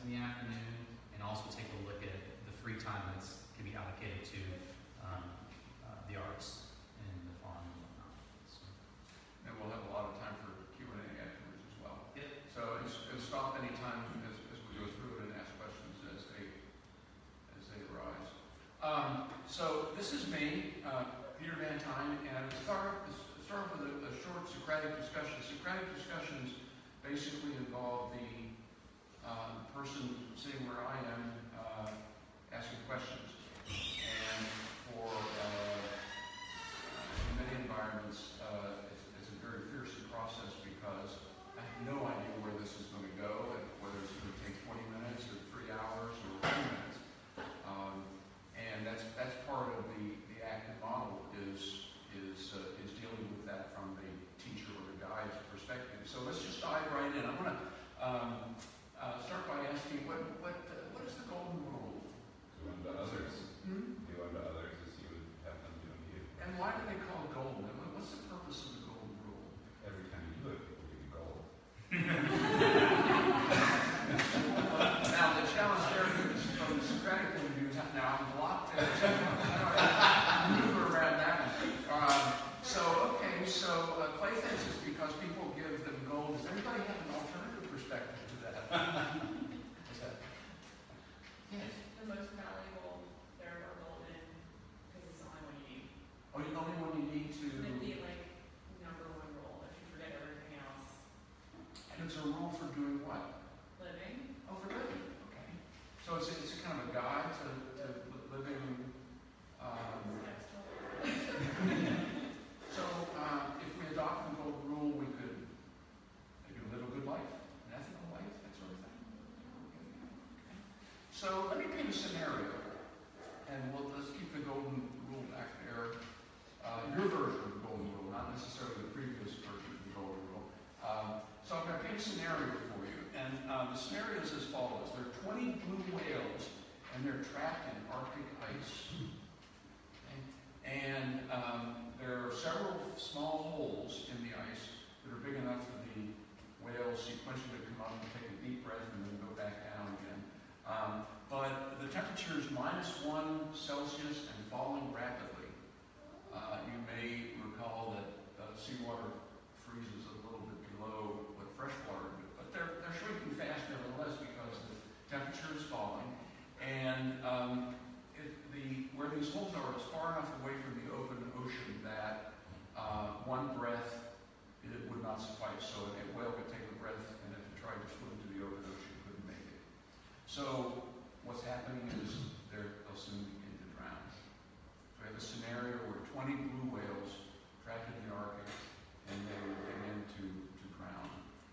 in the afternoon, and also take a look at the free time that can be allocated to the arts and the farm and whatnot. So. And we'll have a lot of time for Q&A afterwards as well. Yep. So stop any time as we go through it and ask questions as they arise. So this is me, Peter Van Tine, and start with a short Socratic discussion. Socratic discussions basically involve the person sitting where I am asking questions. And for in many environments, it's a very fearsome process because I have no idea where this is going to go, and whether it's going to take 20 minutes or 3 hours or 2 minutes. And that's part of the Acton model is dealing with that from the teacher or the guide's perspective. So let's just dive right in. I'm going to start by asking what is the golden rule? Do unto others. Do unto others as you would have them do unto you. And why do they call it golden? What's the purpose of the golden rule? Every time you do it, people give you gold. Now the challenge there from the Socratic point of view is now I'm blocked there. Maneuver around that. So Clay thinks it's because people give them gold. Does anybody have an alternative perspective to that? What's that? Yes. The most valuable, they're more golden, because it's the only one you need. Oh, the only one you need to... It'd be like #1 rule if you forget everything else. And it's a rule for doing what? Living. Oh, for living. Okay. So it's a kind of a guide to living... So if we adopt the golden rule, we could maybe live a good life, an ethical life, that sort of thing. Okay. So let me paint a scenario, and let's keep the golden rule back there. Your version of the golden rule, not necessarily the previous version of the golden rule. So I'm going to paint a scenario for you, and the scenario is as follows. There are 20 blue whales, and they're trapped in Arctic ice. Okay? And there are several small holes in the ice that are big enough for the whales sequentially to come up and take a deep breath and then go back down again. But the temperature is -1 Celsius and falling rapidly. You may recall that seawater freezes a little bit below what fresh water do, but they're shrinking fast nevertheless because the temperature is falling. And where these holes are is far enough away from the open ocean that one breath it would not suffice. So a whale could take a breath, and if it tried to swim to the open ocean, couldn't make it. So what's happening is they'll soon begin to drown. So we have a scenario where 20 blue whales trapped in the Arctic, and they will begin to drown.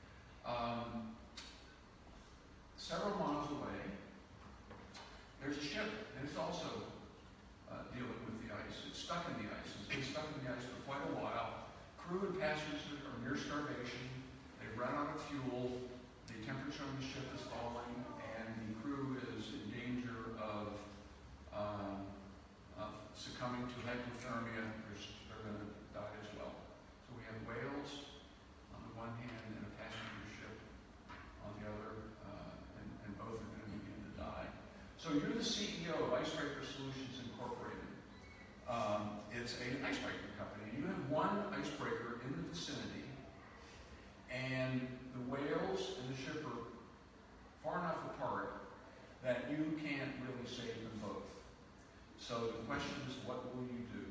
Several miles away, there's a ship, and it's also dealing with the ice. It's stuck in the ice. It's been stuck in the ice for quite a while. Crew and passengers are near starvation. They've run out of fuel. The temperature on the ship is falling, and the crew is in danger of succumbing to hypothermia. They're going to die as well. So we have whales on the one hand and a passenger ship on the other, and both are going to begin to die. So you're the CEO of Icebreaker Solutions Incorporated. It's an icebreaker company. You have one icebreaker in the vicinity, and the whales and the ship are far enough apart that you can't really save them both. So the question is, what will you do?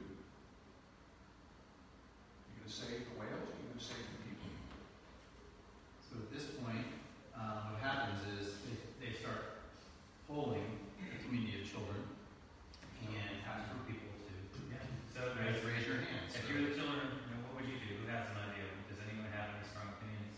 You're going to save the whales, or you're going to save the people? So at this point, what happens is they start polling the community of children and asking for people to raise your hands. If you're the children, what would you do? Who has an idea? Does anyone have any strong opinions?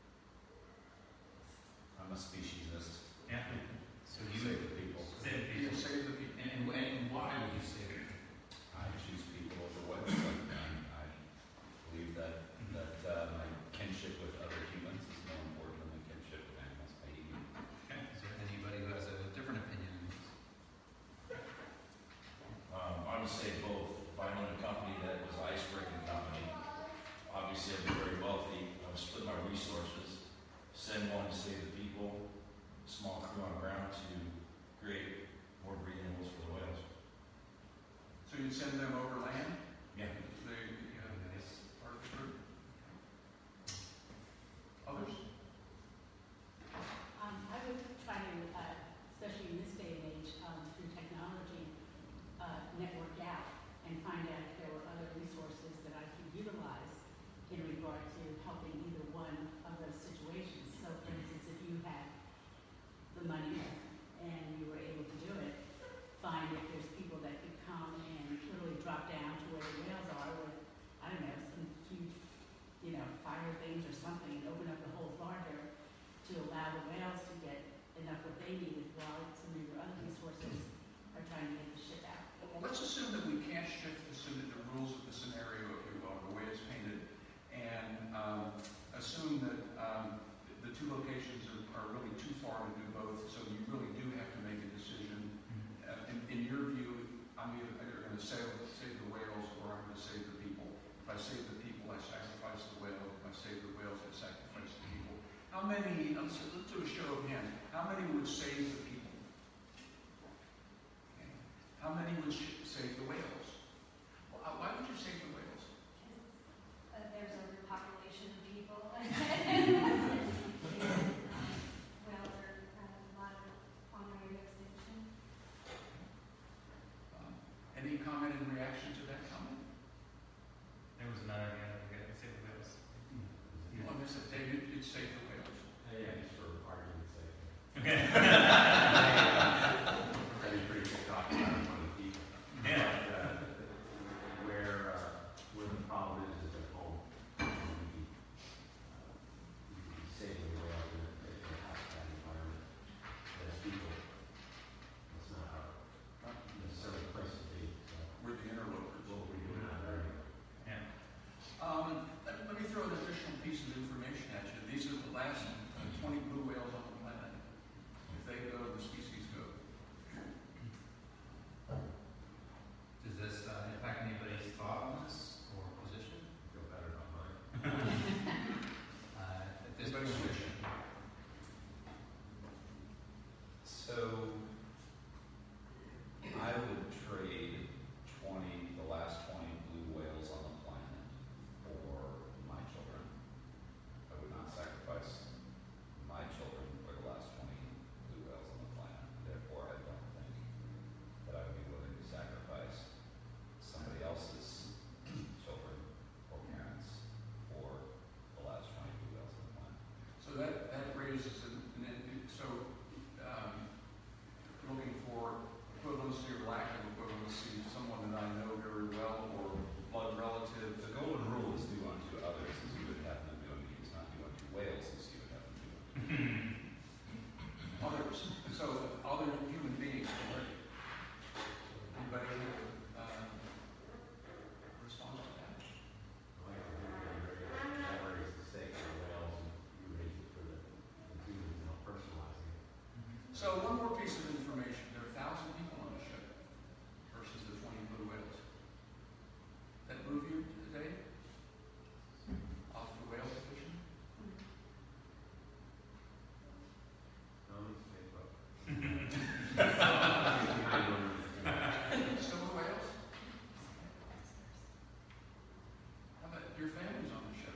I'm a speciesist. Yeah. So you Save the people. Save the You people. save the people. and why would you say that? I choose people over what's like them. I believe that could send them overland? Yeah. They, part of the group. Others? I would try to, especially in this day and age, through technology, network out and find out if there were other resources that I could utilize in regard to helping either one of those situations. So, for instance, if you had the money and you were able to do it, find if there's people that could come and literally drop down to where the whales are with, I don't know, some huge, fire things or something, and open up the holes larger to allow the whales to get enough what they needed while some of your other resources are trying to get the ship out. Well, let's assume that we can't shift the rules of the scenario, if you will, the way it's painted, and assume that the two locations are really too far to do both, so you really do have to make a decision. In your view, I'm either going to save the whales or I'm going to save the people. If I save the people, I sacrifice the whale. If I save the whales, I sacrifice the people. How many, let's do a show of hands, how many would save the people? Okay. How many would save the whales? Well, why would you save the whales? Because there's overpopulation of people. Whales are a lot of on their way to extinction. Any comment in reaction to that comment? There was another guy that got to say the whales. Well, I said, David, you'd save the whales. Yeah, just for argument's sake. Okay. That'd be pretty good talking about one of the people. Yeah. But, where the problem is at home. We say the whale in a habitat environment. As people, it's not our necessarily place to be. So We're the interlopers. what we're doing out there. Yeah. Let me throw an additional piece of information at you. These are the last 20 blue whales on the planet. If they go, the species go. Does this impact anybody's thought on this or position? Feel better about mine. At this Everybody point, switch. So, I would trade the last 20 blue whales on the planet for my children. I would not sacrifice my children for the last 20 blue whales on the planet. Therefore, I don't think that I would be willing to sacrifice somebody else's children or parents for the last 20 blue whales on the planet. So that raises looking for equivalency or lack of equivalency, someone that I know very well or blood relative. The golden rule is do unto others as you would have them do unto you. It's not do unto whales as you would have them do unto you. Others. So other human beings. Right? Anybody respond to that? That raises the stake for the whales, and you raise it for the humans, personalizing it. So one more piece of information. There are 1,000 people on the ship versus the 20 blue whales. That move you today? Off the whale position? Still the whales? How about your families on the ship?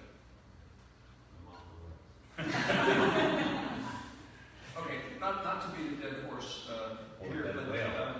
Okay, not to beat a dead horse Or here, dead but whale.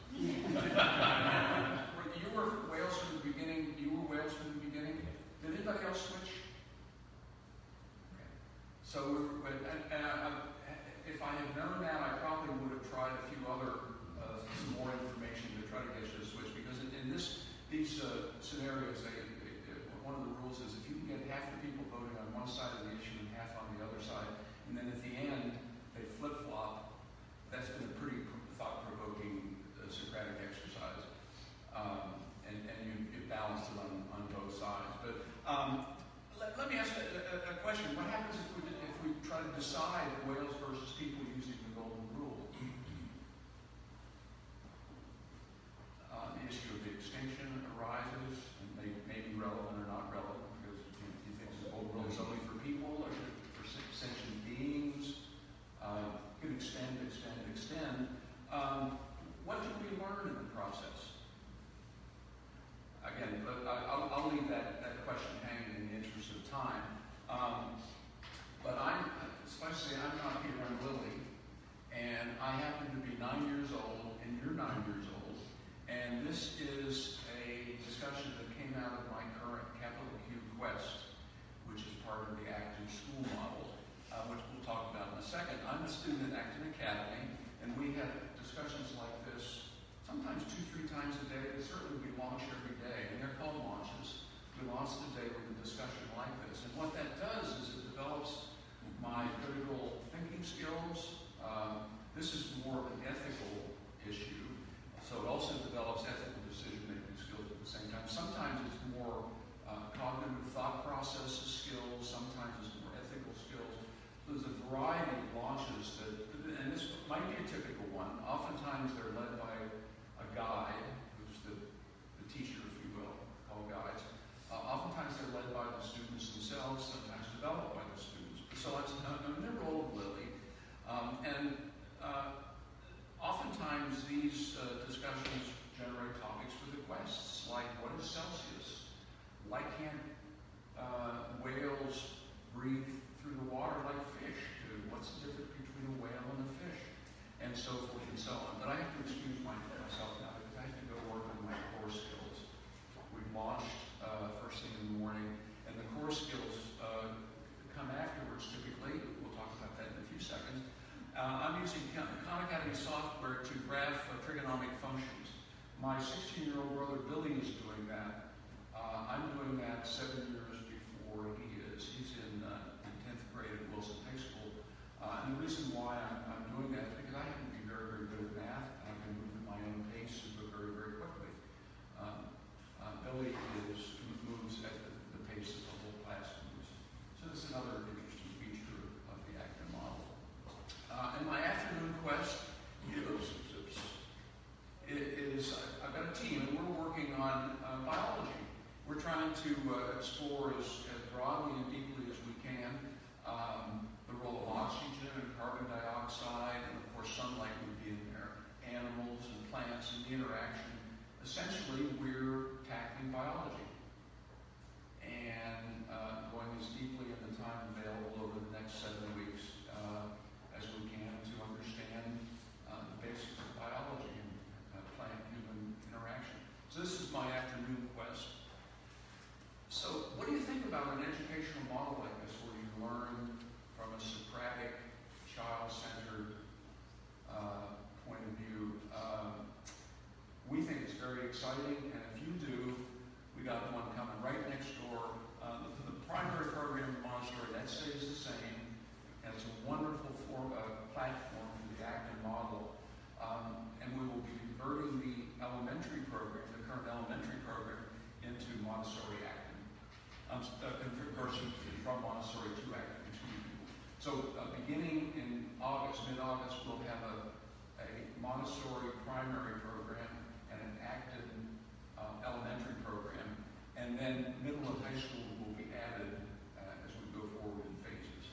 you were whales from the beginning. You were whales from the beginning. Did anybody else switch? Okay. So, if I had known that, I probably would have tried a few other some more information to try to get you to switch. Because in these scenarios, one of the rules is if you can get half the people voting on one side of the issue and half on the other side, and then at the end they flip-flop, that's been a pretty thought-provoking Socratic exercise. And you balance it on both sides. But let me ask a question. What happens if we try to decide whales versus people using the golden rule? The issue of the extinction arises, and may be relevant or not relevant, because do you think the golden rule is only for people or for sentient beings? Could extend. What did we learn in the process? again, but I'll leave that question hanging in the interest of time. But especially I'm not here, I'm Lily, and I happen to be 9 years old, and you're 9 years old, and this is a discussion that came out of my current capital Q quest, which is part of the Acton school model, which we'll talk about in a second. I'm a student at Acton Academy, and we have discussions like this sometimes 2-3 times a day, but certainly we launch every day, and they're called launches. We launch the day with a discussion like this, and what that does is it develops my critical thinking skills. This is more of an ethical issue, so it also develops ethical decision-making skills at the same time. Sometimes it's more cognitive thought processes skills, sometimes it's more ethical skills. There's a variety of launches and this might be a typical one. Oftentimes they're led by a guide, who's the teacher, if you will, called guides. Oftentimes they're led by the students themselves, sometimes developed by the students. So I'm never old, Lily. Oftentimes these discussions generate topics for the quests, like what is Celsius? Why can't whales breathe through the water like fish do? What's the difference between a whale and a fish? And so forth and so on. But I have to excuse myself now because I have to go work on my core skills. We've launched first thing in the morning, and the core skills come afterwards typically. We'll talk about that in a few seconds. I'm using Khan Academy software to graph trigonomic functions. My 16-year-old brother Billy is doing that. I'm doing that 7 years before he is. He's in 10th grade at Wilson High School. And the reason why I'm doing that is because I happen to be very, very good at math. I can move at my own pace and go very, very quickly. Billy moves at the pace that the whole class moves. So this is another interesting feature of the Acton model. In my afternoon quest, I've got a team, and we're working on biology. We're trying to explore as broadly and deeply as we can the role of oxygen and carbon dioxide, and of course sunlight would be in there, animals and plants and the interaction. Essentially, we're tackling biology and going as deeply in the time available over the next 7 weeks as we can to understand the basics of biology and plant-human interaction. So this is my afternoon quest. So what do you think about an educational model like this where you learn from a Socratic, child-centered point of view? We think it's very exciting, and if you do, we got one coming right next door. The primary program in Montessori, that stays the same, and it's a wonderful platform for the Acton model. And we will be converting the elementary program, the current elementary program, into Montessori Acton. Conversion from Montessori to Acton, excuse me. So beginning in August, mid-August, we'll have a Montessori primary program and an Acton elementary program, and then middle and high school will be added as we go forward in phases.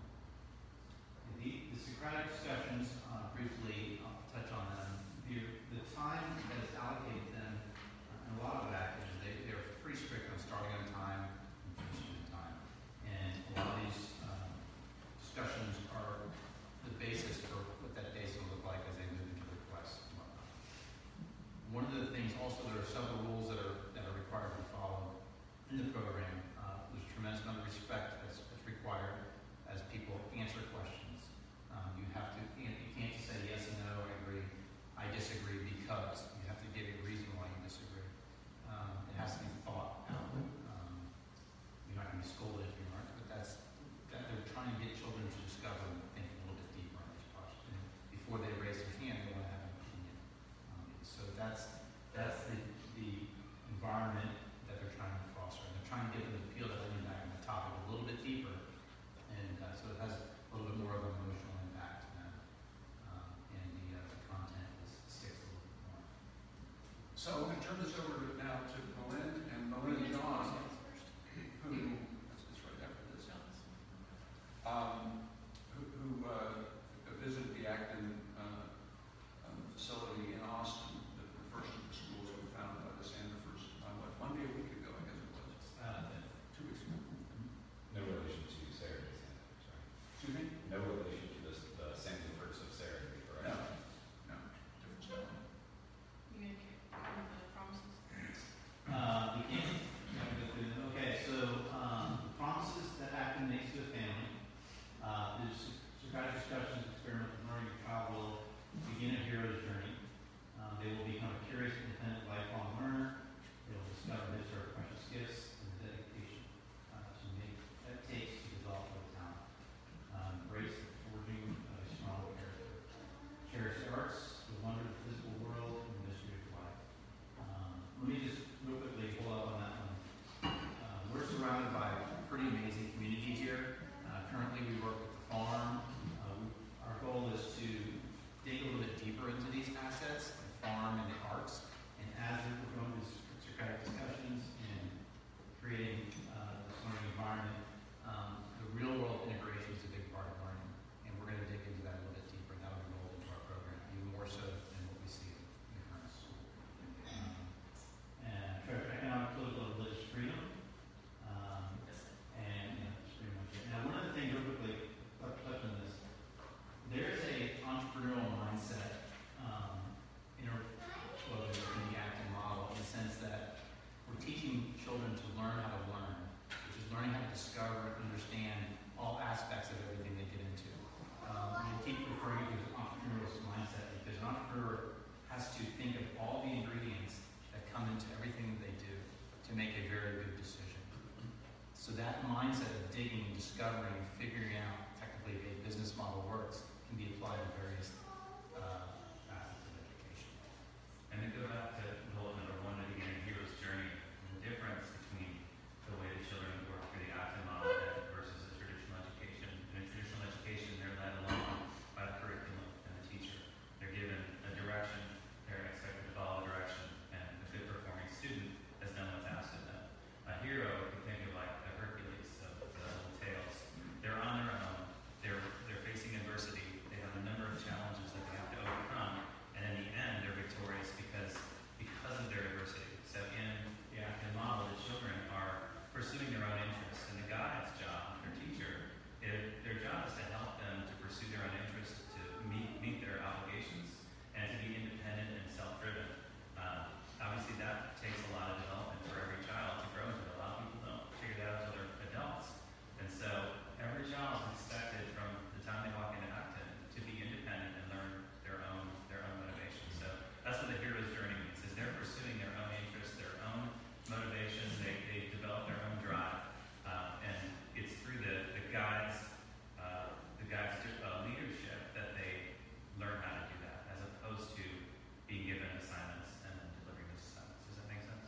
The Socratic discussions, briefly, I'll touch on them. The time that is allocated to them, in a lot of actors, they're pretty strict on starting on time and finishing on time. And a lot of these discussions are the basis for what that day is going to look like as they move into the quest and whatnot. One of the things also, there are several rules that are required to be followed in the program. There's a tremendous amount of respect that's required as people answer questions. You can't just say yes and no, I agree, I disagree, because you have to give a reason why you disagree. It has to be thought out. You're not going to be scolded if you aren't, but they're trying to get children to discover and think a little bit deeper on this question. Before they raise their hand, they want to have an opinion. So that's the environment that they're trying to foster. And they're trying to get them to peel that onion back on the topic a little bit deeper, and so it has a little bit more of an emotional impact to them, and the content sticks a little bit more. So I'm going to turn this over now to Melinda and Melinda John, who it's right after this, who visited the Acton facility in Austin, the first of the schools that were founded by the Sandefers, Monday a discovering, figuring out technically a business model works can be applied in various facets of education. And to go back to goal number one at the beginning, hero's journey, and the difference between the way the children work through the Acton model versus a traditional education. In a traditional education, they're led along by the curriculum and the teacher. They're given a direction, they're expected to follow the direction, and a good performing student has done what's asked of them. A hero, if you think of like the Hercules of the old tales, they're on their own, they're facing adversity, they have a number of challenges that they have to overcome, and in the end, they're victorious because of their adversity. So in the Acton model, the children are pursuing their own interests, and the guide's job, their teacher, their job is to help them to pursue their own interests, to meet their obligations, and to be independent and self-driven. Obviously, that takes a lot of development for every child to grow into. A lot of people don't figure that out until they're adults, and so every child is expected from the time they walk into Acton to be independent and learn their own motivation. So that's what the hero's journey means, is they're pursuing their own interests, their own motivations, they develop their own drive, and it's through the guide's leadership that they learn how to do that, as opposed to being given assignments and then delivering those assignments. Does that make sense?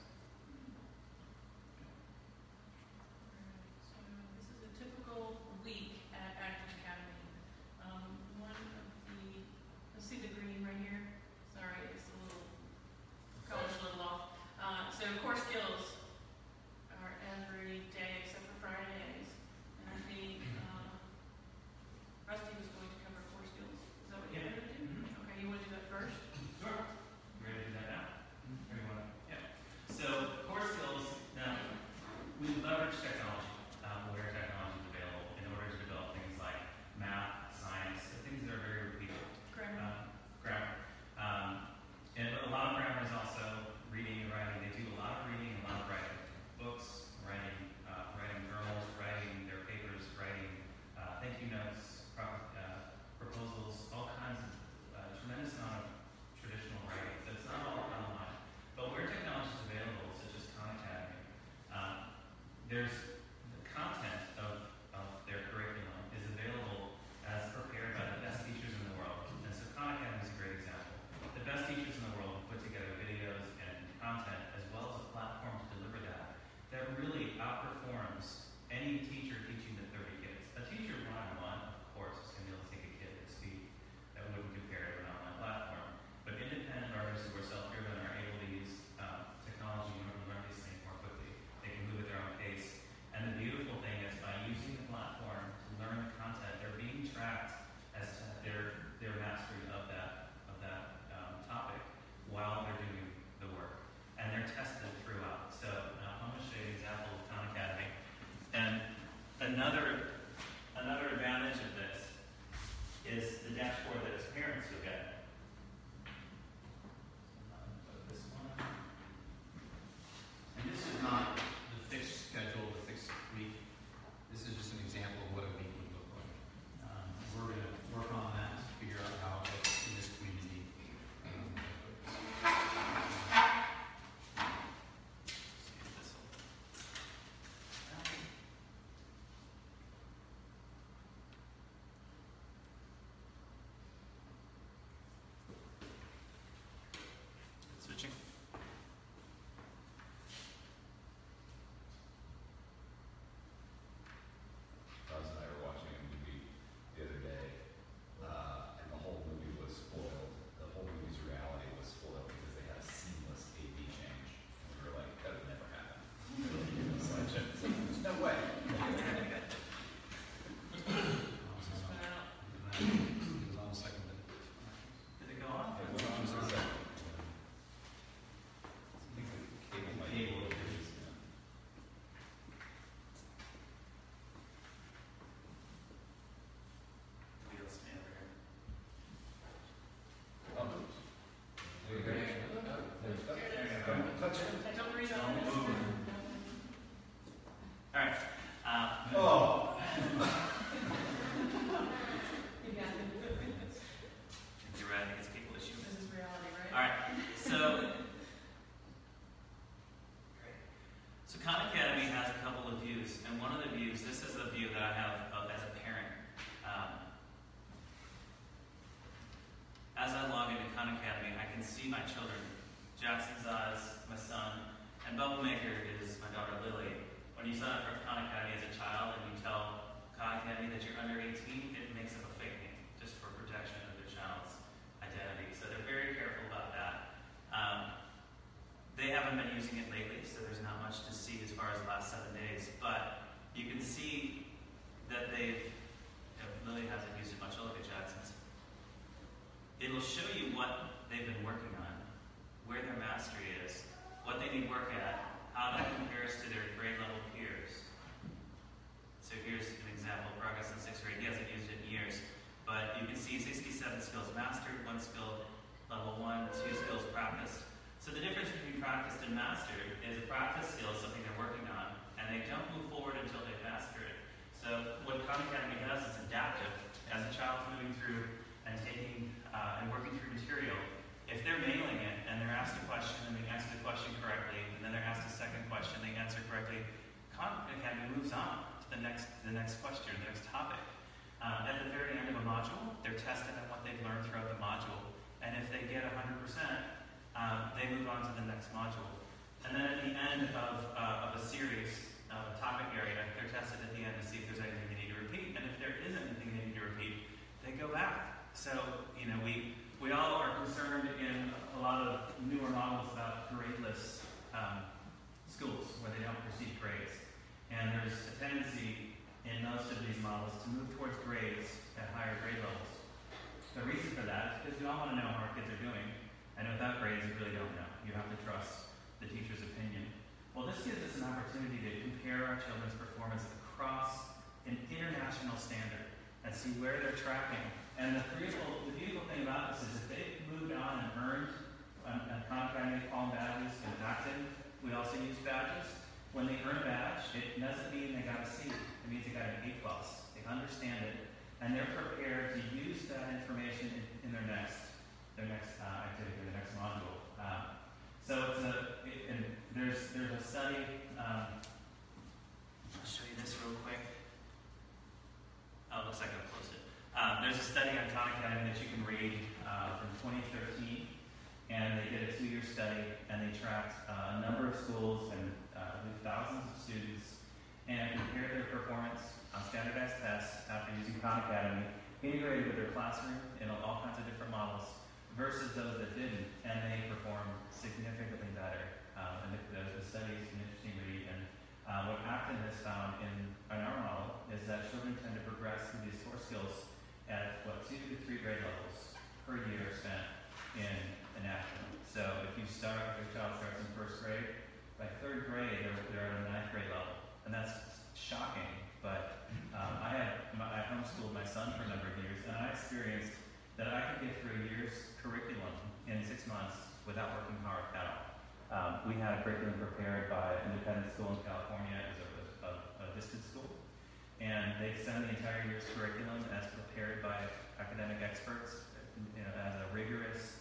So this is a typical week at Acton Academy. One of the, let's see the green right here. Sorry, it's a little, color's a little off. So core skills are every day except for Fridays. And I think Rusty was going to cover core skills. Is that what you're going to do? Mm-hmm. Okay, you want to do that first? Sure. You ready to do that now? Everyone? Yeah. So core skills, now, we leverage technology, where technology is available, in order to develop things like math, science, the things that are very repeatable. Grammar. Grammar. And a lot of grammar is also reading and writing. They do a lot of reading and a lot of writing. Books, writing journals, writing their papers, writing thank you notes, proposals, all kinds of tremendous amount of traditional writing. So it's not all online. But where technology is available, such as Khan Academy, there's the content of their curriculum is available as prepared by the best teachers in the world. And so Khan Academy is a great example. The best teachers in the world put together videos and content as well as a platform to deliver that really outperforms any teacher teaching to 30 kids. A teacher one-on-one, of course, is going to be able to take a kid at speed. That wouldn't compare to an online platform. But independent learners who are self-driven are able to use technology in order to learn these things more quickly. They can move at their own pace. And the beautiful thing is, by using the platform to learn the content, they're being tracked as to their mastery of that topic while they're doing the work. And they're tested throughout. So I'm going to show you an example of Khan Academy. And another advantage of this is the dashboard that as parents you'll get. This one. And this is not the fixed schedule, the fixed week. This is just an example of what a week would look like. We're going to work on that to figure out how it looks in this community. see my children. Jackson's Eyes, my son, and Bubble Maker is my daughter Lily. When you sign up for Khan Academy as a child and you tell Khan Academy that you're under 18, it makes up a fake name, just for protection of their child's identity. So they're very careful about that. They haven't been using it lately, so there's not much to see as far as the last 7 days. But you can see that Lily hasn't used it much. Look at Jackson's. It'll show you what they've been working on, where their mastery is, what they need work at, how that compares to their grade level peers. So here's an example, progress in 6th grade. He hasn't used it in years, but you can see 67 skills mastered, 1 skill level 1, 2 skills practiced. So the difference between practiced and mastered is a practice skill is something they're working on, and they don't move forward until they master it. So what Khan Academy does is adaptive. As a child's moving through and taking and working through material, if they're nailing it and they're asked a question and they answer the question correctly, and then they're asked a second question, they answer correctly, Khan Academy moves on to the next question, the next topic. At the very end of a module, they're tested on what they've learned throughout the module, and if they get 100%, they move on to the next module. And then at the end of a series, a topic area, they're tested at the end to see if there's anything they need to repeat, and if there is anything they need to repeat, they go back. So, we all are concerned in a lot of newer models about gradeless schools where they don't receive grades. And there's a tendency in most of these models to move towards grades at higher grade levels. The reason for that is because we all want to know how our kids are doing. And without grades, you really don't know. You have to trust the teacher's opinion. Well, this gives us an opportunity to compare our children's performance across an international standard and see where they're tracking. And the beautiful thing about this is if they've moved on and earned a Khan Academy Palm badges in Acton, we also use badges. When they earn a badge, it doesn't mean they got a C. It means they got an A+. They understand it, and they're prepared to use that information in their next activity, or the next module. There's a study. I'll show you this real quick. Oh, it looks like I've closed it. There's a study on Khan Academy that you can read from 2013, and they did a 2-year study, and they tracked a number of schools and thousands of students, and compared their performance on standardized tests after using Khan Academy, integrated with their classroom in all kinds of different models, versus those that didn't, and they performed significantly better. And the study is an interesting read. And what Acton has found in our model is that children tend to progress through these 4 skills at 2 to 3 grade levels per year spent in Acton. So if your child starts in 1st grade, by 3rd grade they're at a 9th grade level, and that's shocking. But I homeschooled my son for a number of years, and I experienced that I could get through a year's curriculum in 6 months without working hard at all. We had a curriculum prepared by an independent school in California as a distance school, and they send the entire year's curriculum as prepared by academic experts, as a rigorous,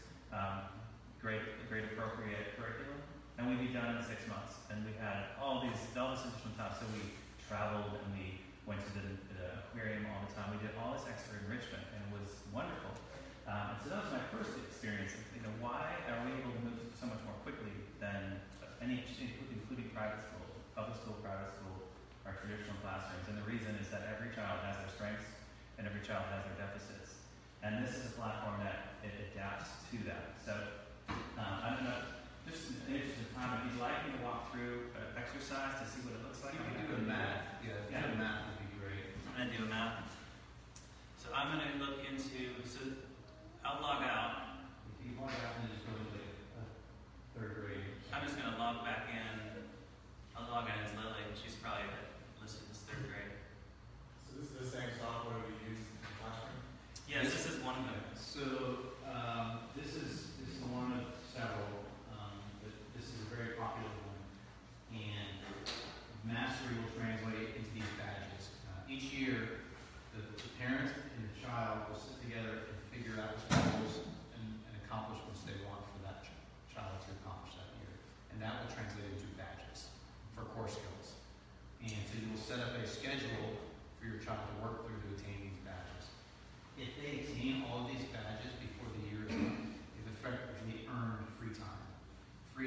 grade appropriate curriculum, and we'd be done in 6 months. And we had all this additional time, so we traveled and we went to the aquarium all the time. We did all this extra enrichment, and it was wonderful. And so that was my first experience. Why are we able to move so much more quickly than including private school, public school, private school, our traditional classrooms? And the reason is that every child has their strengths and every child has their deficits. And this is a platform that it adapts to that. So I don't know, just in the interest of time, if you'd like me to walk through an exercise to see what it looks like. You can do a math. Yeah, doing math would be great. I'm going to do a math. So I'm going to look into, I'll log out. If you log out and just go to 3rd grade. I'm just going to log back in. I'll log in as Lily. She's probably listed as 3rd grade. So this is the same software we use in the classroom? Yes, this is one of them. So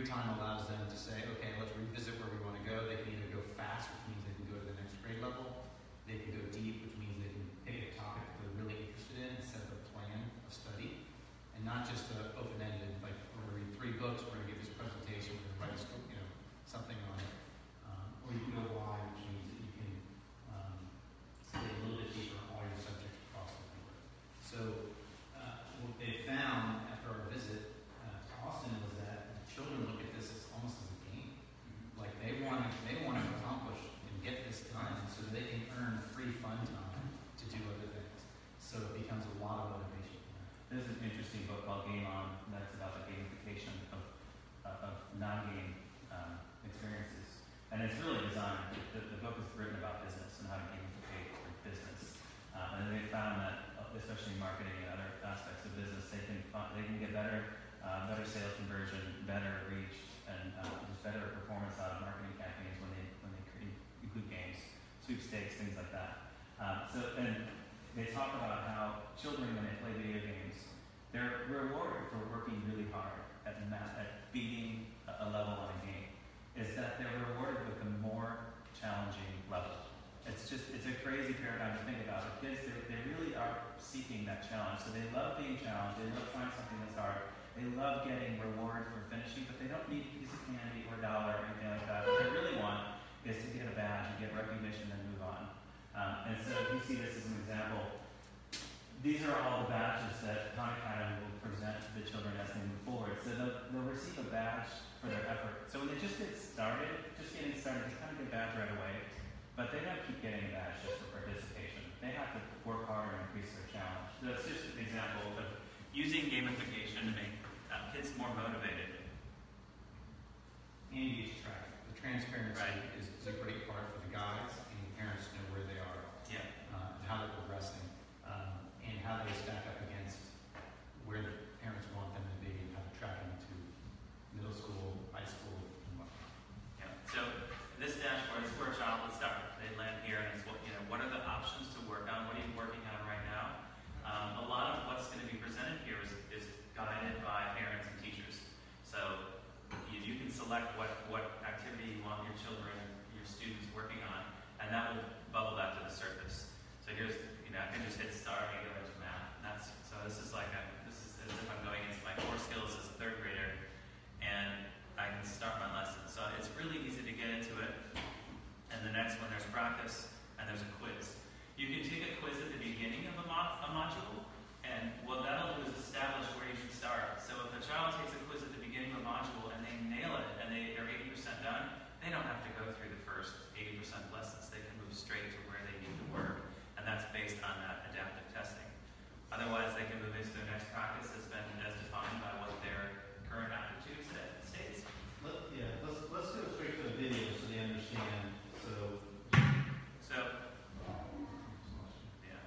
time allows them to say, okay, let's revisit where we want to go. They can either go fast, which means they can go to the next grade level. They can go deep, which means they can pick a topic that they're really interested in and set up a plan of study. And not just open-ended, like we're going to read 3 books, we're going to give this presentation, we're going to write something on it. Or you can go wide, which means that you can stay a little bit deeper on all your subjects across the board. So what they found after our visit to Austin was that children look at this as almost as a game. Like they want to accomplish and get this done so that they can earn free fun time to do other things. So it becomes a lot of motivation. There's an interesting book called Game On that's about the gamification of non-game experiences. And it's really designed, the book is written about business and how to gamificate business. And they found that, especially in marketing and other aspects of business, they can get better sales conversion, better reach, and just better performance out of marketing campaigns when they include games, sweepstakes, things like that. And they talk about how children, when they play video games, they're rewarded for working really hard at beating a level on a game. Is that they're rewarded with a more challenging level. It's a crazy paradigm to think about. The kids, they really are seeking that challenge. So they love being challenged. They love trying something that's hard. They love getting reward for finishing, but they don't need a piece of candy or a dollar or anything like that. What they really want is to get a badge and get recognition and move on. And so if you see this as an example, these are all the badges that Khan Academy will present to the children as they move forward. So they'll receive a badge for their effort. So when they just getting started, they kind of get a badge right away. But they don't keep getting a badge just for participation. They have to work harder and increase their challenge. So that's just an example of using gamification to make kids more motivated. And you use tracking. The transparency is a great part for the guides and the parents to know where they are, and how they're progressing, and how they stack up against where the parents want them to be, and how to track them to middle school, high school, and whatnot. Yeah. So this dashboard is where a child would start. They land here, and it's what are the options to work on? What are you working on right now? A lot of what's going to be presented here is guided by parents and teachers. So you can select what activity you want your children, your students working on, and that will bubble that to the surface. So here's, I can just hit start and go into math. And this is as if I'm going into my core skills as a 3rd grader, and I can start my lesson. So it's really easy to get into it. And the next one, there's practice, and there's a quiz. You can take a quiz at the beginning of a module, and what that'll do is establish where you should start. So if a child takes a quiz at the beginning of a module and they nail it, and they're 80% done, they don't have to go through the first 80% lessons. They can move straight to where they need to work, and that's based on that adaptive testing. Otherwise, they can move into their next practice that's been as defined by what their current aptitude states. Let's go straight to the video so they understand. So, yeah.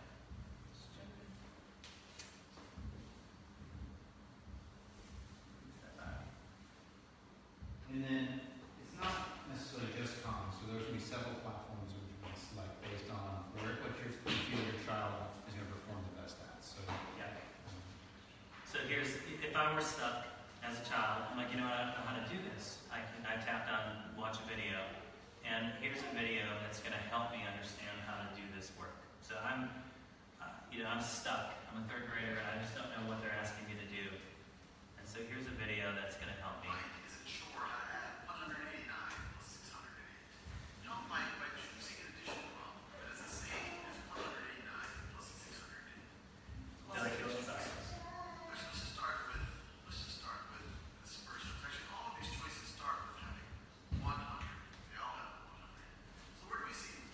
And then it's not necessarily just comms. So there's going to be several platforms which we can select based on what you feel your child is going to perform the best at. So So here's, if I were stuck as a child, I'm like, I don't know how to do this. I tapped on watch a video, and here's a video that's going to help me understand how to do this work. So I'm stuck. I'm a 3rd grader, and I just don't know what they're asking me to do. And so here's a video that's going to help me. Is it sure at 189 plus 608? No, by choosing an addition problem that is the same as 189 plus 608. Did I kill it? Sorry. Let's just start with this first one. Actually, all of these choices start with having 100. They all have 100. So where do we see 1?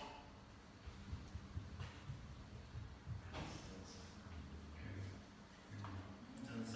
Doesn't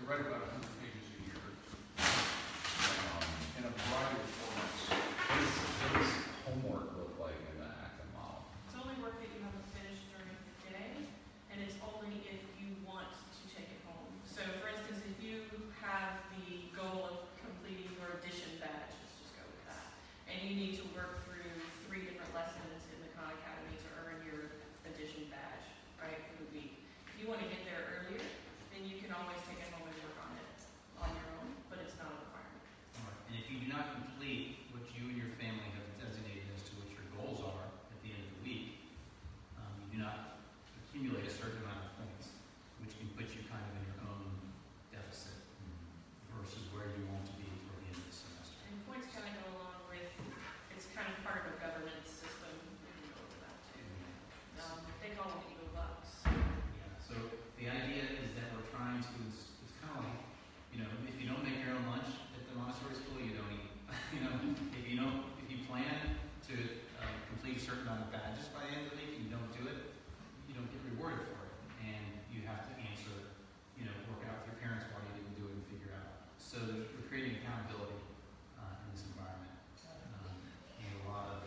We write about 100 pages a year Um, in a variety of formats. what does homework look like in the Acton model? It's only work that you haven't finished during the day, and it's only if you want to take it home. So for instance, if you have the goal of completing your addition badge, let's just go with that, and you need to work through 3 different lessons in the Khan Academy to earn your addition badge, right, for the week. If you want to get there earlier, then you can always take it home and work on it on your own, but it's not a requirement. And if you do not complete what you and your family have designated as to what your goals are at the end of the week, you do not accumulate a certain amount of points, which can put you kind of in your own deficit versus where you want to be toward the end of the semester. And points kind of go along with, it's kind of part of a governance system, we can go over that too. They call them Eagle Bucks. Yeah, so the idea is that we're trying to, it's kind of like, if you don't make your own lunch at the Montessori school, you don't eat. If you plan to complete a certain amount of badges by the end of the week and you don't do it, you don't get rewarded for it. And you have to answer, work out with your parents why you didn't do it and figure out. So we're creating accountability in this environment. And a lot of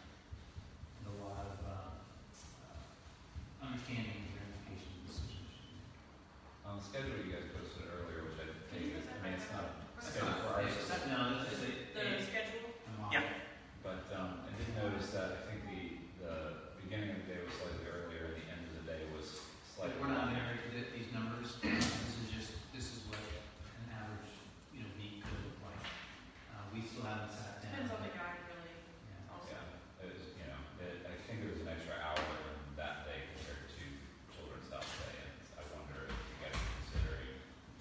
understanding of your education decisions. On the schedule you guys posted earlier, which I Can you think put is, that I mean, back it's up? not Right. scheduled for our system. No, this is The schedule? Yeah. But I did notice that I think the beginning of the day was slightly earlier and the end of the day was Like, slightly we're not later. married to these numbers. This is what an average, week could look like. We still haven't sat down. Depends on the guy, really, Yeah. also. Yeah, it was, I think there was an extra hour in that day compared to Children's Health Day, and I wonder if you guys are considering,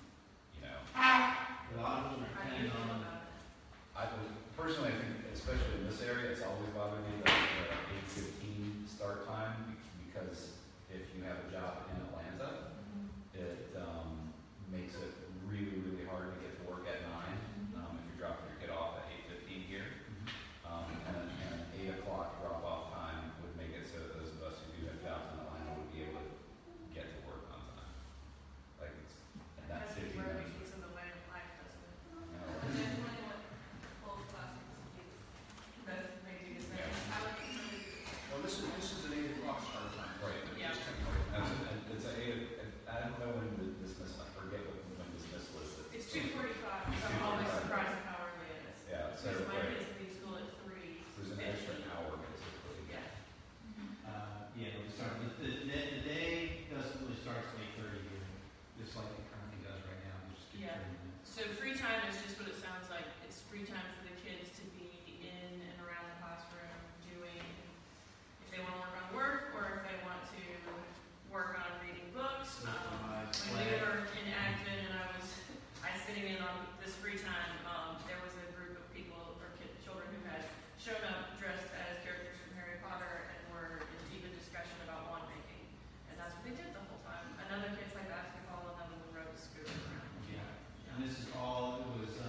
A lot of them are I depending usually on, don't know. personally, I think, especially in this area, it's always bothered me that the 8:15 start time, because if you have a job in Atlanta, it makes it really, really hard to get to work at 9. If you're dropping your kid off at 8:15 here, and an 8 o'clock drop-off time would make it so that those of us who do have jobs in Atlanta would be able to get to work on time. And that's That's 15 where minutes. it gets in the way of life, doesn't it? That's maybe the same. Yeah. Well, this is an 8 o'clock start time. Right. Yeah. Just technically. It's I don't know when the dismissal, I forget when dismissal is. It's 2:45, so I'm always surprised at how early it is. Yeah, so Because my right, kids leave school at 3. there's an extra hour basically. Yeah. we start, the day doesn't really start till 8:30 here, just like it currently does right now. We just keep Yeah. turning it. So free time is just what it sounds like. It's free time for the kids to be in and around the classroom doing, if they want to work on work or if they want to work on reading books. When we were in Acton and I was sitting in on this free time, there was a group of people or children who had shown up dressed as characters from Harry Potter and were in deep discussion about wand making. And that's what they did the whole time. Another kid played basketball, another one rode a scooter around. Yeah, and this is all, it was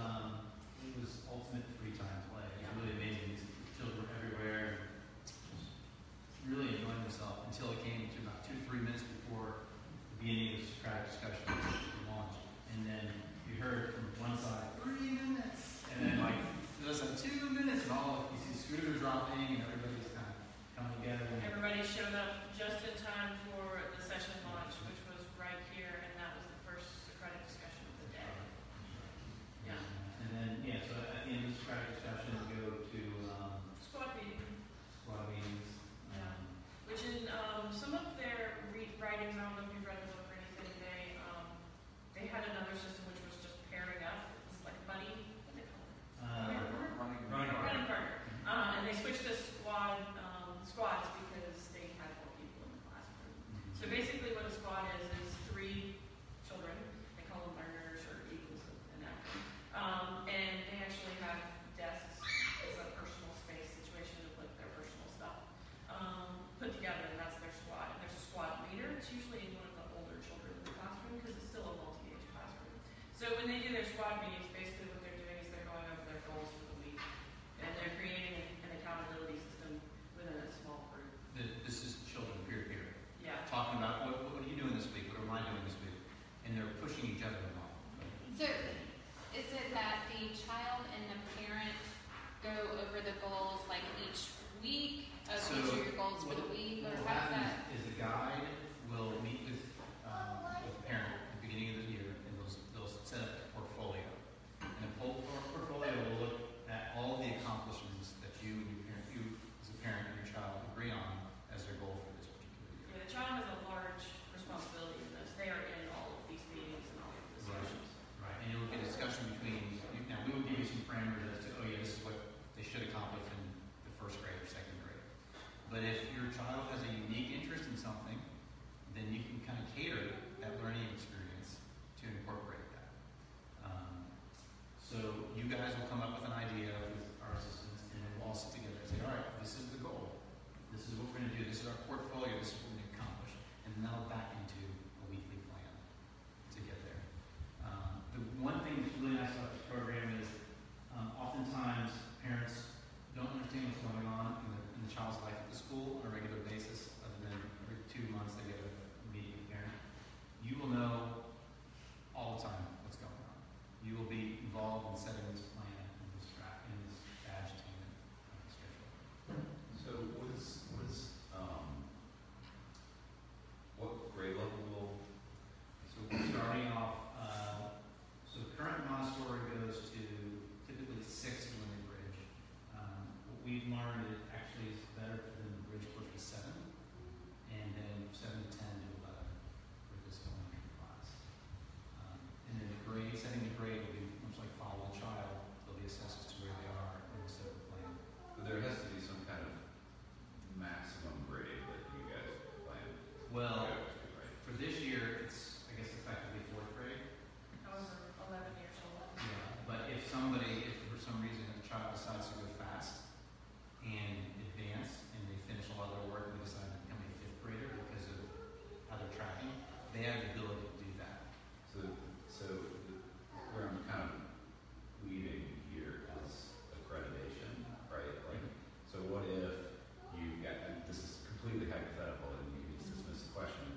ultimate free time play. It was really amazing. These children were everywhere, just really enjoying themselves until it came to about 2 to 3 minutes before the beginning of the Socratic discussion launched. And then you heard from one side, 3 minutes, and then just like 2 minutes, and you see scooters dropping, and everybody's kind of coming together. Everybody showed up just in time for the session launch, which was right here, and that was the first Socratic discussion of the day. Yeah. And then, so at the end of the Socratic discussion, we go to Squad meeting. squad meetings. Yeah. Which in some of their writings, I don't know if you've read the book or anything, they had another system which was just pairing up. It was like buddy, what do they call it? Running partner. And they switched to squads because they had more people in the classroom. So basically what a squad is 3 children. They call them learners or equals in Acton. And they actually have desks as a personal space situation to put their personal stuff put together, and that's their squad. And there's a squad leader. It's usually one of the older children in the classroom because it's still a multi-age classroom. So when they do their squad meetings, basically what they're doing is they're going over their goals for the week. And they're creating an accountability system within a small group. This is children, peer-to-peer. Yeah. Talking about what are you doing this week? What am I doing this week? And they're pushing each other along. child has a unique interest in something, then you can kind of cater that learning experience to incorporate that. So you guys will come up with an idea with our assistants, and then we'll all sit together and say, all right, this is the goal. This is what we're going to do. This is our portfolio. This is what we're going to accomplish. And then that'll back into a weekly plan to get there. The one thing that's really nice about this program is oftentimes parents don't understand what's going on in the child's life at the school on a regular basis, other than every 2 months they get a meeting with a parent. You will know all the time what's going on. You will be involved in setting this plan and this track and this agitainment schedule. So what grade level will? So we're starting off, so current Montessori goes to typically 6 to when they bridge. What we've learned is actually is better for them to bridge closer to 7, and then 7 to 10 to 11 for this elementary class. And then the grade, setting the grade will be much like follow a child. They'll be assessed as to where they are in the set of plan. But there has to be some kind of maximum grade that you guys plan. Well, to go to, right? for this year, it's, I guess, effectively 4th grade. However, 11 years old. Yeah, but if for some reason a child decides to go fast and advance, and they finish a lot of their work and they decide to become a 5th grader because of how they're tracking, they have the ability to do that. Where I'm kind of leading here is accreditation, right? Like, so what if you get, and this is completely hypothetical and you can dismiss the question,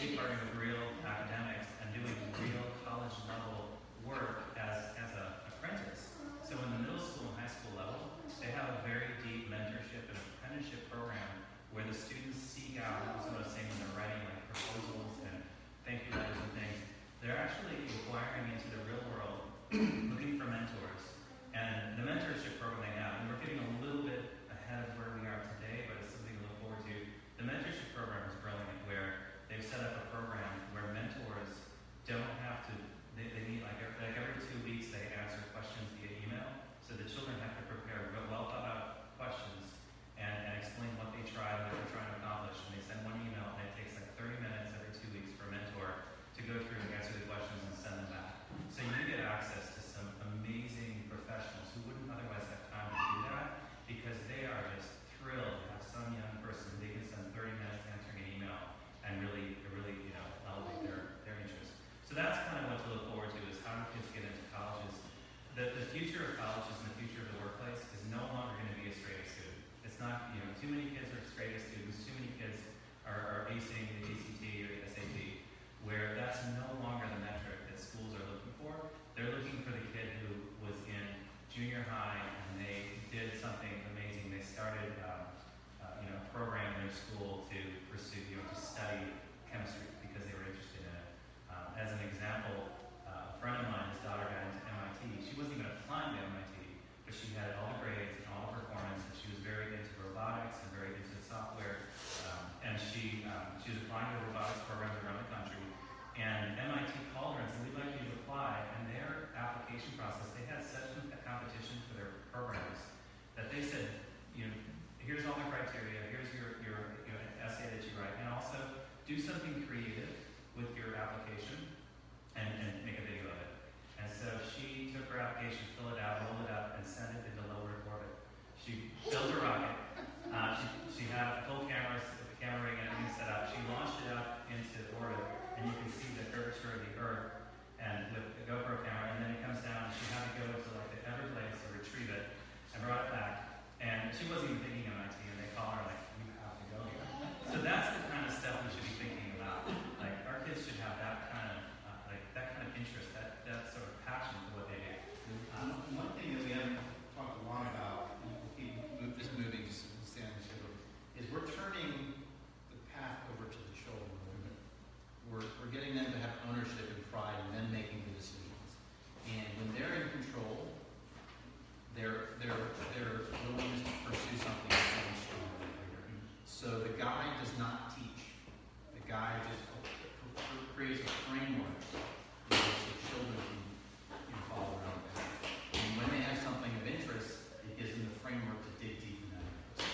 actually partnering with real academics and doing real college level work as an apprentice. So in the middle school and high school level, they have a very deep mentorship and apprenticeship program where the students seek out, that's what I was saying when they're writing like proposals and thank you letters and things, they're actually inquiring into the real world, looking for mentors. And the mentorship program they have, and we're getting a little bit ahead of where we are today, but it's something to look forward to. The mentorship program is brilliant, where they've set up a program where mentors don't have to, they meet like every 2 weeks they answer questions via email. So the children have to prepare well thought out questions and explain what they tried, what they're trying to accomplish. And they send one email and it takes like 30 minutes every 2 weeks for a mentor to go through and answer the questions and send them back. So you get access to some amazing professionals who wouldn't otherwise have time to do that because they are just thrilled to have some young person they can spend 30 minutes answering an email and really elevate their interest. So that's kind of what to look forward to is how do kids get into colleges. The future of colleges and the future of the workplace is no longer going to be a straight A student. It's not, too many kids are straight A students, too many kids are acing the ACT or the SAT, where that's no longer the metric that schools are looking for. They're looking for the kid who was in junior high and they did something amazing. They started a program in their school to pursue, to study chemistry because they were interested in it. As an example, a friend of mine, his daughter got into MIT. She wasn't even applying to MIT, but she had all the grades and all the performance, and she was very into robotics and very into software. And she was applying to robotics programs around the country. And MIT called her and said, we'd like you to apply. And their application process, they had such a competition for their programs that they said, here's all the criteria, here's your essay that you write, and also do something creative with your application and make a video of it. And so she took her application, filled it out, rolled it up, and sent it into low Earth orbit. She built a rocket. She had full cameras, with the camera rig and everything set up. She launched it up into orbit, and you can see the curvature of the Earth and with the GoPro camera, and then it comes down, and she had to go to like the Everglades to retrieve it and brought it back. And she wasn't even thinking MIT, and they call her like, you have to go here. So that's the kind of stuff we should be thinking about. Like our kids should have that kind of interest, that sort of passion for what they do. One thing that we haven't talked a lot about, and we'll keep moving to stay on the schedule, is we're turning the path over to the children. We're getting them to have ownership and pride and then making the decisions. And when they're in control, their willingness to pursue something is so much stronger than bigger. So the guide does not teach. The guide just creates a framework in which the children can follow their own path. And when they have something of interest, it gives them the framework to dig deep in that interest.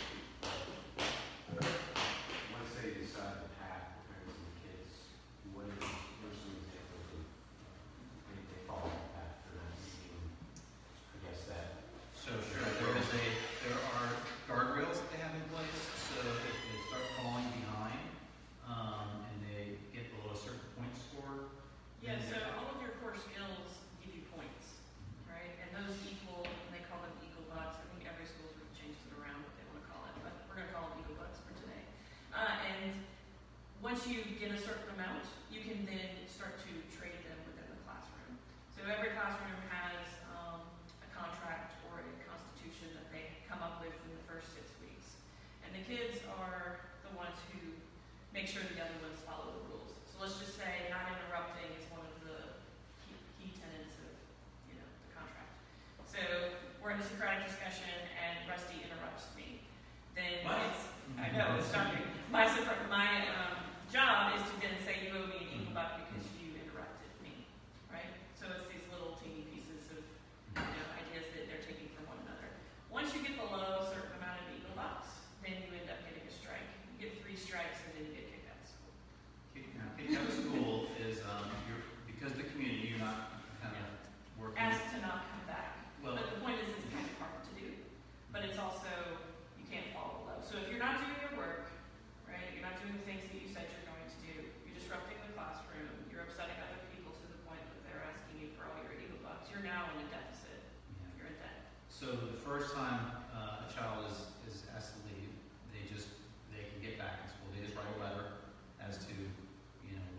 Once they decide the path, the parents and the kids, what are some examples of they follow the path for them being, I guess that. So sure, there are guardrails that they have in place. So if they start falling behind and they get below a certain point score. Yeah, so all of your core skills give you points, right? And those equal, and they call them equal bucks. I think every school sort of changes it around what they want to call it, but we're going to call them equal bucks for today. And once you get a certain amount, you can then start to trade them within the classroom. So every classroom has a contract or a constitution that they come up with in the first 6 weeks. And the kids are the ones who make sure the other ones follow the rules. So let's just say not interrupting is one of the key tenets of the contract. So we're in a Socratic discussion and Rusty interrupts me. Then I know it's shocking. My job is to then say you owe me an equal buck because you interrupted me, right? So it's these little teeny pieces of ideas that they're taking from one another. Once you get below a certain amount of equal bucks, then you end up getting a strike. You get 3 strikes and then you get kicked out of school. Kicked out of school is because the community, you're not kind of working. Asked to not come back. Well, but the point is it's kind of hard to do. But it's also, you can't fall below. So if you're not doing your work, right, you're not doing the things that you said you're going to do, you're disrupting the classroom, you're upsetting other people to the point that they're asking you for all your equal bucks, you're now in a deficit. Yeah. You're in debt. So the first time a child is asked to leave, they can get back in school. They just write a letter as to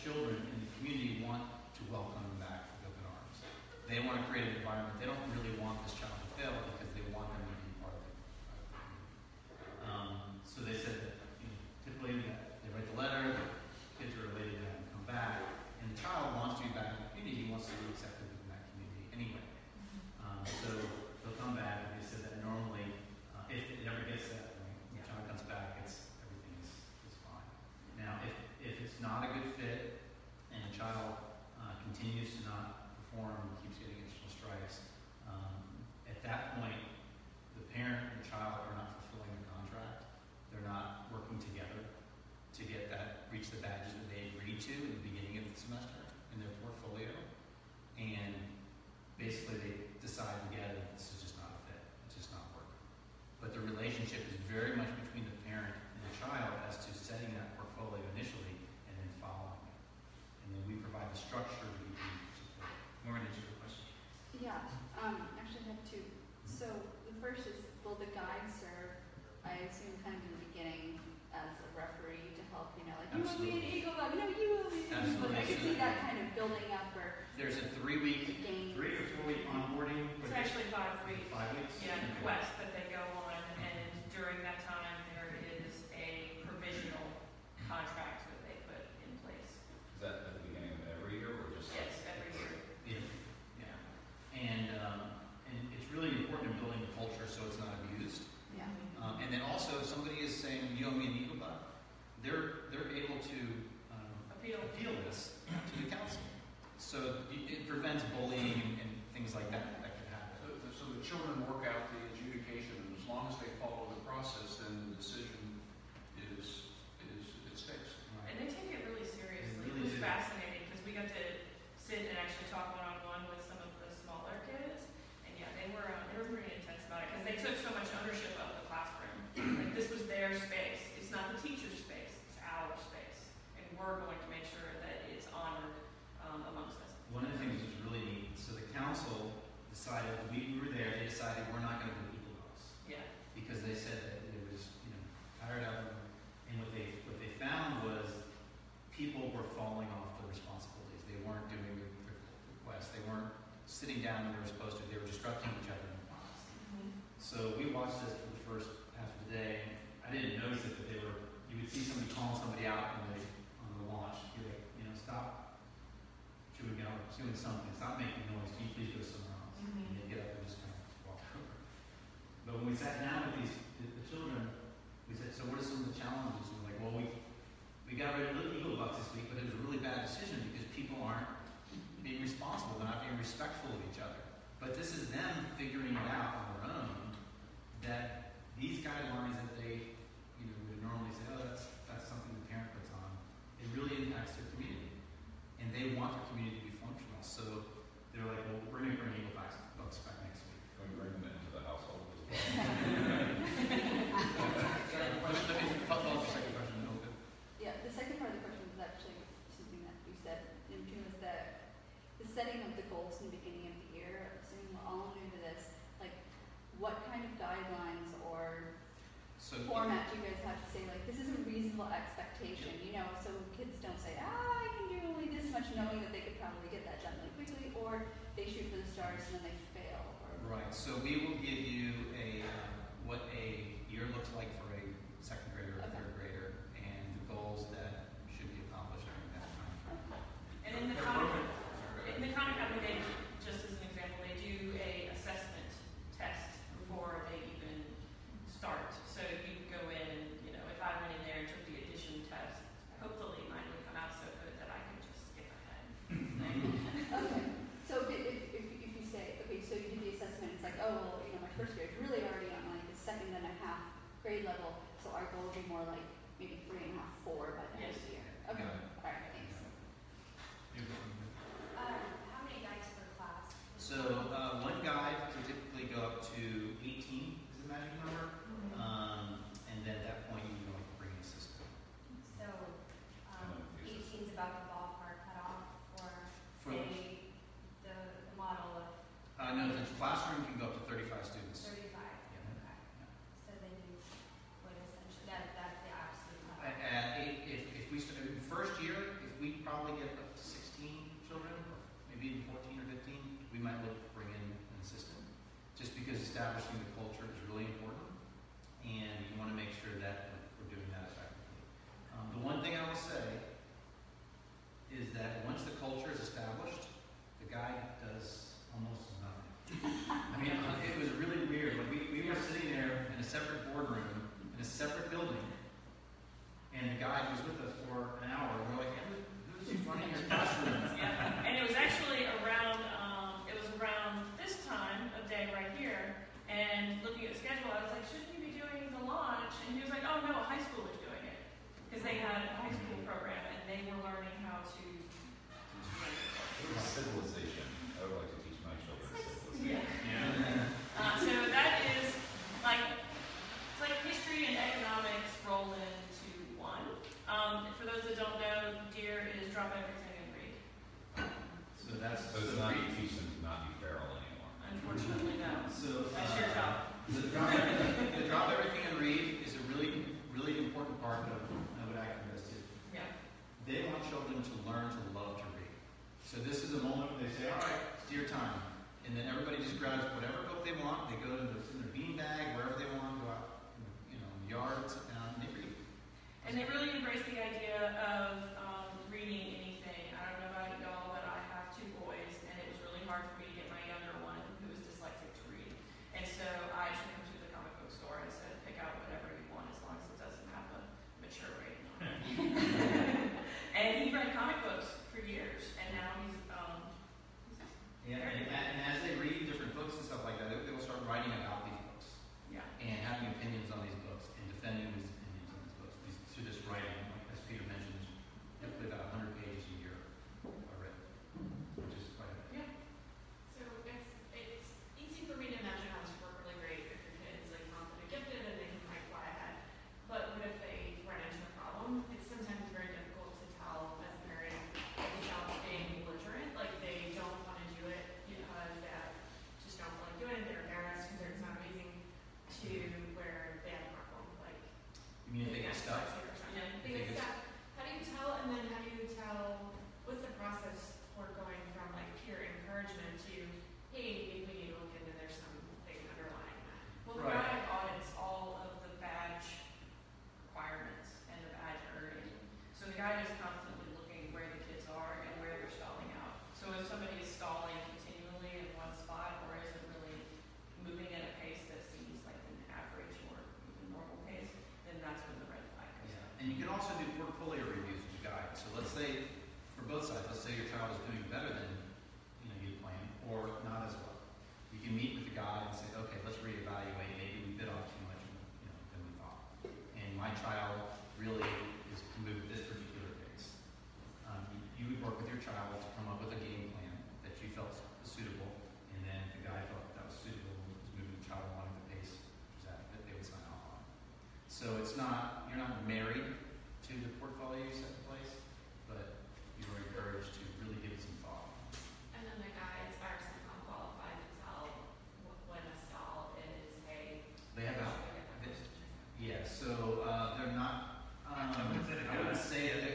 children in the community want to welcome them back with open arms. They want to create an environment. They don't really want this child to fail because they want them to be part of it. So they said that typically they write the letter, the kids are related to have them come back, and the child wants to be back in the community. He wants to be accepted in that community anyway. So they'll come back, and they said that normally, if it ever gets to that point, when the child comes back, everything is fine. Now, if it's not a good fit, and the child continues to not perform, keeps getting additional strikes, at that point, the parent and the child are not fulfilling the contract. They're not working together to reach the badges that they agreed to in the beginning of the semester in their portfolio, and basically they decide together that this is just not a fit. It's just not working. But the relationship is very much between the parent and the child as to setting that portfolio initially and then following it. And then we provide the structure to be support. Morgan, did you have a question? Yeah, actually I have two. So the first is, will the guide serve, I assume kind of in the beginning, as a referee to help, like, you will be an eagle, no, you will be an eagle. I could see that kind of building up or there's a 3-week, game. 3 or 4 week onboarding. It's actually 5 weeks. 5 weeks? Yeah, quest that they go on, and during that time, there is a provisional contract that they put in place. Is that at the beginning of every year or just? Yes, every year. Yeah. And it's really important in building the culture so it's not abused. Yeah. And then also, if somebody is saying, you owe me an eagle buck, they're able to appeal this to the council. So it prevents bullying and things like that could happen. So the children work out the adjudication, and as long as they follow the process, then the decision it sticks. Right. And they take it really seriously. They really It was do. fascinating because we got to sit and actually talk one-on-one with some of the smaller kids, and yeah, they were pretty intense about it because they took so much ownership of the classroom. Like, this was their space. It's not the teacher's space. It's our space, and we're going to make sure that it's honored amongst us. One of the things that's really neat, so the council decided, we were there, they decided we're not going to do eagle bucks. Yeah. Because they said that it was, tired of them. And what they found was people were falling off their responsibilities. They weren't doing the requests. They weren't sitting down when they were supposed to. They were disrupting each other in class. So we watched this for the first half of the day. I didn't notice it, but you would see somebody calling somebody out on the launch. You're like, stop chewing out, doing something. Stop making noise. Can you please go somewhere else? And they get up and just kind of walk over. But when we sat down with the children, we said, so what are some of the challenges? And we're like, well, we got rid of eagle bucks this week, but it was a really bad decision because people aren't being responsible. They're not being respectful of each other. But this is them figuring it out on their own, that these guidelines that they would normally say, oh, that's something the parent puts on, it really impacts their community. And they want their community to be functional. So they're like, well, we're going to bring eagle bucks back next week. Can we bring them into the household as well? Let me follow up the second question. Open. Yeah, the second part of the question was actually something that you said, was that the setting of the goals in the beginning of the year, assuming we're all new to this, like, what kind of guidelines or format do you guys have to say, like, this is a reasonable expectation, so kids don't say, I can do only this much, knowing that they could probably get that done really quickly, or they shoot for the stars and then they fail. Right, so we will give you what a year looks like for a second grader or third grader, and the goals that should be accomplished during that time frame. And in the Khan Academy, they, just as an example, they do a assessment test before they even start. So you go in and, if I went in there and took the addition test, hopefully mine would come out so good that I could just skip ahead. Okay, so if you say, okay, so you did the assessment, it's like, oh, well, my first grade is really already on like the second and a half grade level, so our goal would be more like maybe 3.5, 4 by the end of the year. Okay, Yeah. all right, thanks. How many guides per class? So one guide can typically go up to 18 is the magic number, and then at that point you can bring an assistant. So, 18 is about the ballpark cutoff for, say, the model of No, the classroom can go up to 35 students. 35. Yeah. Okay. So then you would essentially, that's the absolute cutoff. If we start, in first year, if we probably get maybe 14 or 15, we might look to bring in an assistant, just because establishing the culture is really important, and you want to make sure that we're doing that effectively. The one thing I will say is that once the culture is established, the guide does almost nothing. I mean, it was really weird. When we were sitting there in a separate boardroom, in a separate building, and the guide was with us for an hour, and we're like, who's running your classroom? Yeah, and it was actually around this time of day right here, and looking at the schedule, I was like, shouldn't you be doing the launch? And he was like, oh no, a high school is doing it. Because they had a high school program, and they were learning how to Civilization. I would like to teach my children civilization. Yeah. So that is it's like history and economics roll into one. For those that don't know, DEAR is drop everything and read. So that's So it's not you teach them to not be feral anymore. Unfortunately, no. So That's your job. The drop everything and read is a really, really important part of what Acton does too. Yeah. They want children to learn to love to read. So this is a moment when they say, all right, it's DEAR time. And then everybody just grabs whatever book they want. They go to their bean bag, wherever they want, go out, in the yard, sit down, and they read. And they really embrace the idea of reading anything. I don't know about y'all, but I have 2 boys, and it was really hard for me to get my younger one, who was dyslexic, to read. And so I took him to the comic book store and said, pick out whatever you want as long as it doesn't have a mature rating on it. And he read comic books for years, and now he's And as they read different books and stuff like that, they will start writing about these books. Yeah. And having opinions on these books and defending these opinions on these books through this writing. Like, as Peter mentioned, typically about 100 pages a year are written, which is quite a bit. Yeah. So it's easy for me to imagine how this would work really great if your kid is like confident, gifted, and they can like fly ahead. But what if they run into a problem? It's sometimes very difficult to tell as a parent if the child's being belligerent, like they don't want to do it because they just don't feel like doing it. They're embarrassed because it's not amazing. To where they have a problem, like You mean if they get stuck? Yeah, they get stuck. How do you tell? And then how do you tell? What's the process for going from like pure encouragement to, hey, we need to look into there's something underlying that? Well, the Right. guide audits all of the badge requirements and the badge earning. So the guide is constantly looking where the kids are and where they're stalling out. So if somebody is stalling continually in one spot or isn't really moving at a pace that seems like an average or even normal pace, then that's when the red flag comes up. And you can also do portfolio reviews with the guide. So let's say, for both sides, let's say your child is doing better than you planned, or not as well. You can meet with the guide and say, okay, let's reevaluate. Maybe we bit off too much than we thought. And my child really is moved at this particular pace. You would work with your child to come up with a game plan that you felt was suitable, and then if the guy felt that was suitable, was moving the child along at the pace that they would sign off on. So you're not married to the portfolio you set in place, but you are encouraged to really give it some thought. And then the guides are somehow qualified to tell when a stall is a. They have a. Yeah, so they're not. I wouldn't say that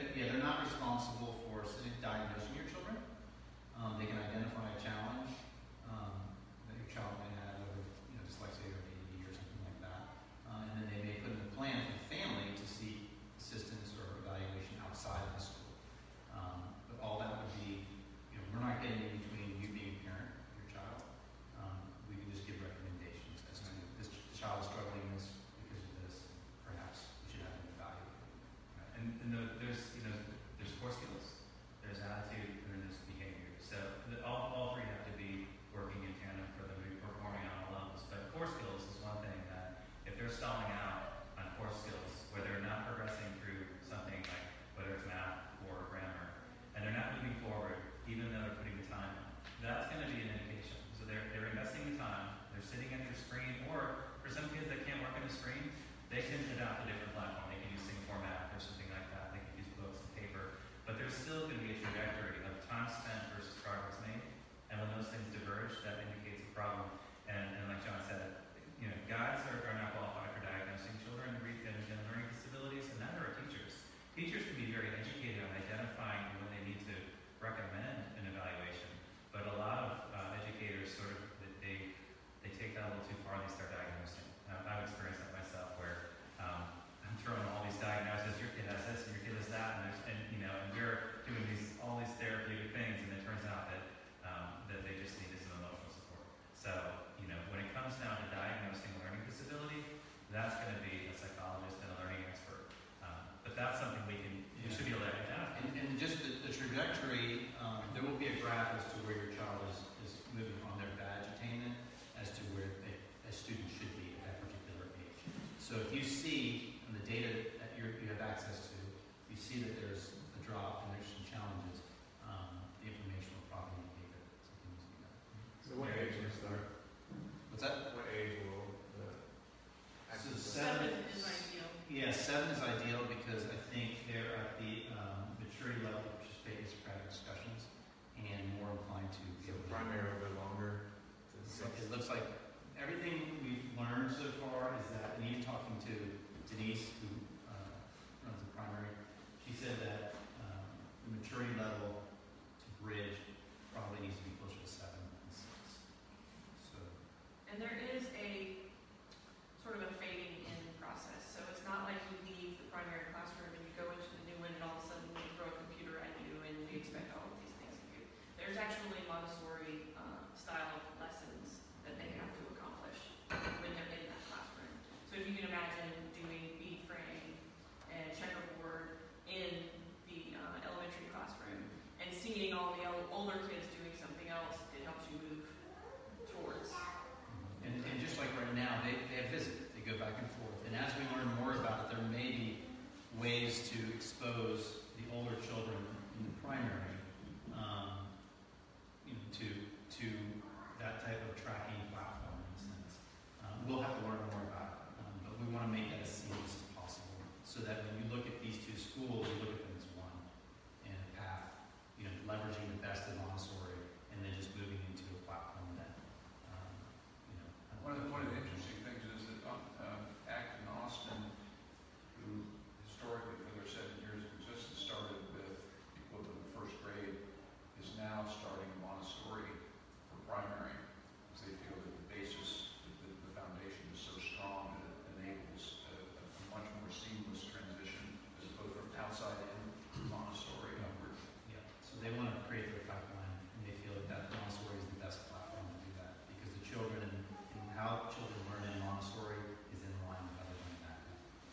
trajectory, there will be a graph as to where your child is moving on their badge attainment as to where a student should be at that particular age. So if you see in the data that you have access to, you see that there's a drop and there's some challenges, the information will probably indicate that something needs to be done. So what age will start? What's that? What age will the So Seven is ideal. Yeah, 7 is ideal because I think they're at the maturity level to participate in Socratic discussions and more inclined to be so able to. primary will go longer to So 6? it looks like everything we've learned so far is that, and even talking to Denise, who runs the primary, she said that the maturity level to bridge probably needs to be closer to 7 and 6. So, And there is a sort of a fading in process. So it's not like you leave the primary classroom and you go into the new one and all of a sudden we throw a computer at you and we expect all of these things of you. There's actually Montessori style lessons that they have to accomplish when they're in that classroom. So if you can imagine doing bead frame and checkerboard in the elementary classroom and seeing all the older kids doing something else, it helps you move towards. and just like right now, they have visit. They go back and forth. And as we learn more about it, there may be ways to expose the older children in the primary, to that type of tracking platform in a sense. We'll have to learn more about it, but we want to make that as seamless as possible, so that when you look at these two schools, you look at them as one and a path, leveraging the best of Montessori, and then just moving into a platform that, One of the interesting things is that Acton, Austin, who historically for their 7 years of existence started with the equivalent of first grade, is now starting Montessori for primary, because they feel that the basis, the foundation is so strong that it enables a much more seamless transition as opposed from outside in Montessori upward. yeah. So they want to create their pipeline, and they feel that Montessori is the best platform to do that, because the children and how children learn in Montessori is in line with how they learn back.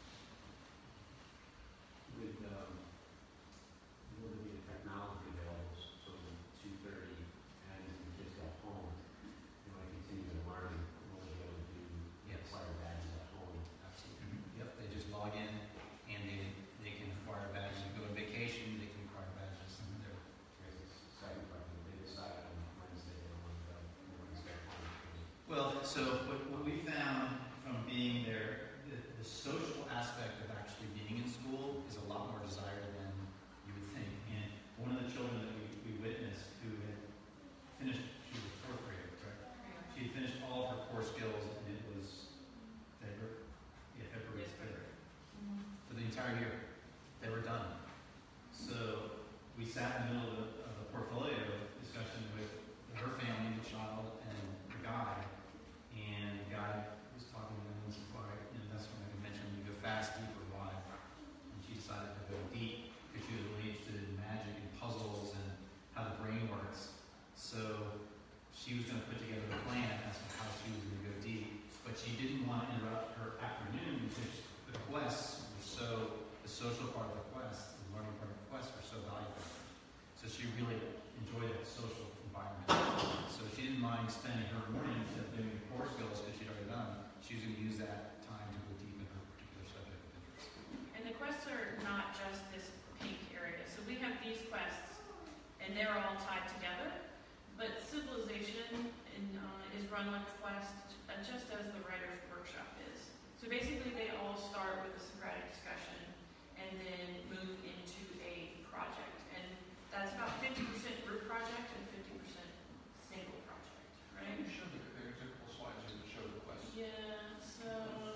With will there be the technology available so that 2:30 and the kids go home, they want to continue to learn, will they be able to do Yes. acquire badges at home? Absolutely. Yep, they just log in and they can acquire badges. They go on vacation, they can acquire badges. And they're, Here's the second question, if they decide on Wednesday they don't want to go, Wednesday at home. well, so what we found from being there, the social aspect of actually being in school is a lot more desired than you would think. And one of the children that we witnessed who had finished, she was a 4th grader, correct? She had finished all of her core skills, and it was February 5th. For the entire year. They were done. So we sat in the middle of a portfolio discussion with her family, the child, and the guy. And the guy was talking to them and was quiet. That's when I mentioned you go fast, deep, or wide. And she decided to go deep because she was really interested in magic and puzzles and how the brain works. So she was going to put together a plan as to how she was going to go deep. But she didn't want to interrupt her afternoon because the quests were the social part of the quest, the learning part of the quest were so valuable. So she really enjoyed that social environment. So she didn't mind spending her morning instead of doing the core skills that she'd already done. She was going to use that time to go deep in her particular subject of interest. And the quests are not just this pink area. So we have these quests, and they're all tied together. But civilization is run like a quest, just as the writer's workshop is. So basically, they all start with a Socratic discussion, and then move into a project. And that's about 50% group project and 50% single project, right? You showed there's a couple slides here that show the quest. Yeah, so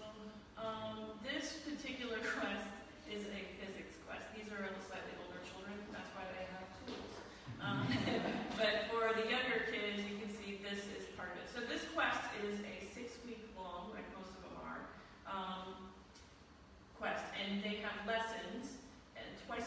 this particular quest is a physics quest. These are slightly older children, that's why they have tools. But for the younger kids, you can see this is part of it. So this quest is a 6-week long, like most of them are, quest. And they have lessons, and twice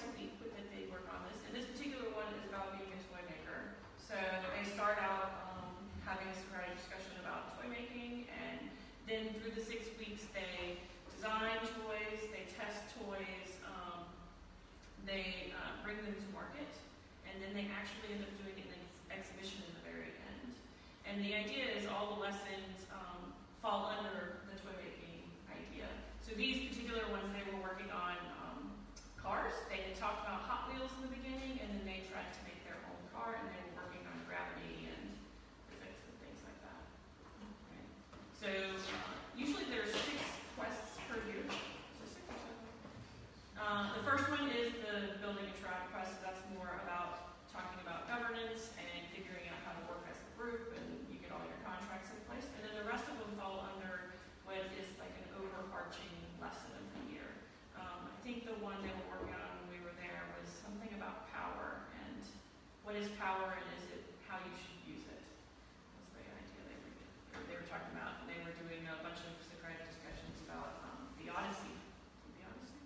and then they actually end up doing an exhibition in the very end. And the idea is all the lessons fall under the toy making idea. So these particular ones, they were working on cars. They had talked about Hot Wheels in the beginning, and then they tried to make their own car, and they were working on gravity and physics and things like that. Right. So usually there's 6 quests per year. So 6 or 7. The first one is the building a tribe quest. That's more about talking about governance and figuring out how to work as a group, and you get all your contracts in place. And then the rest of them fall under what is like an overarching lesson of the year. I think the one they were working on when we were there was something about power, and what is power, and is it how you should use it, was the idea they were talking about. And they were doing a bunch of Socratic discussions about the Odyssey. The Odyssey.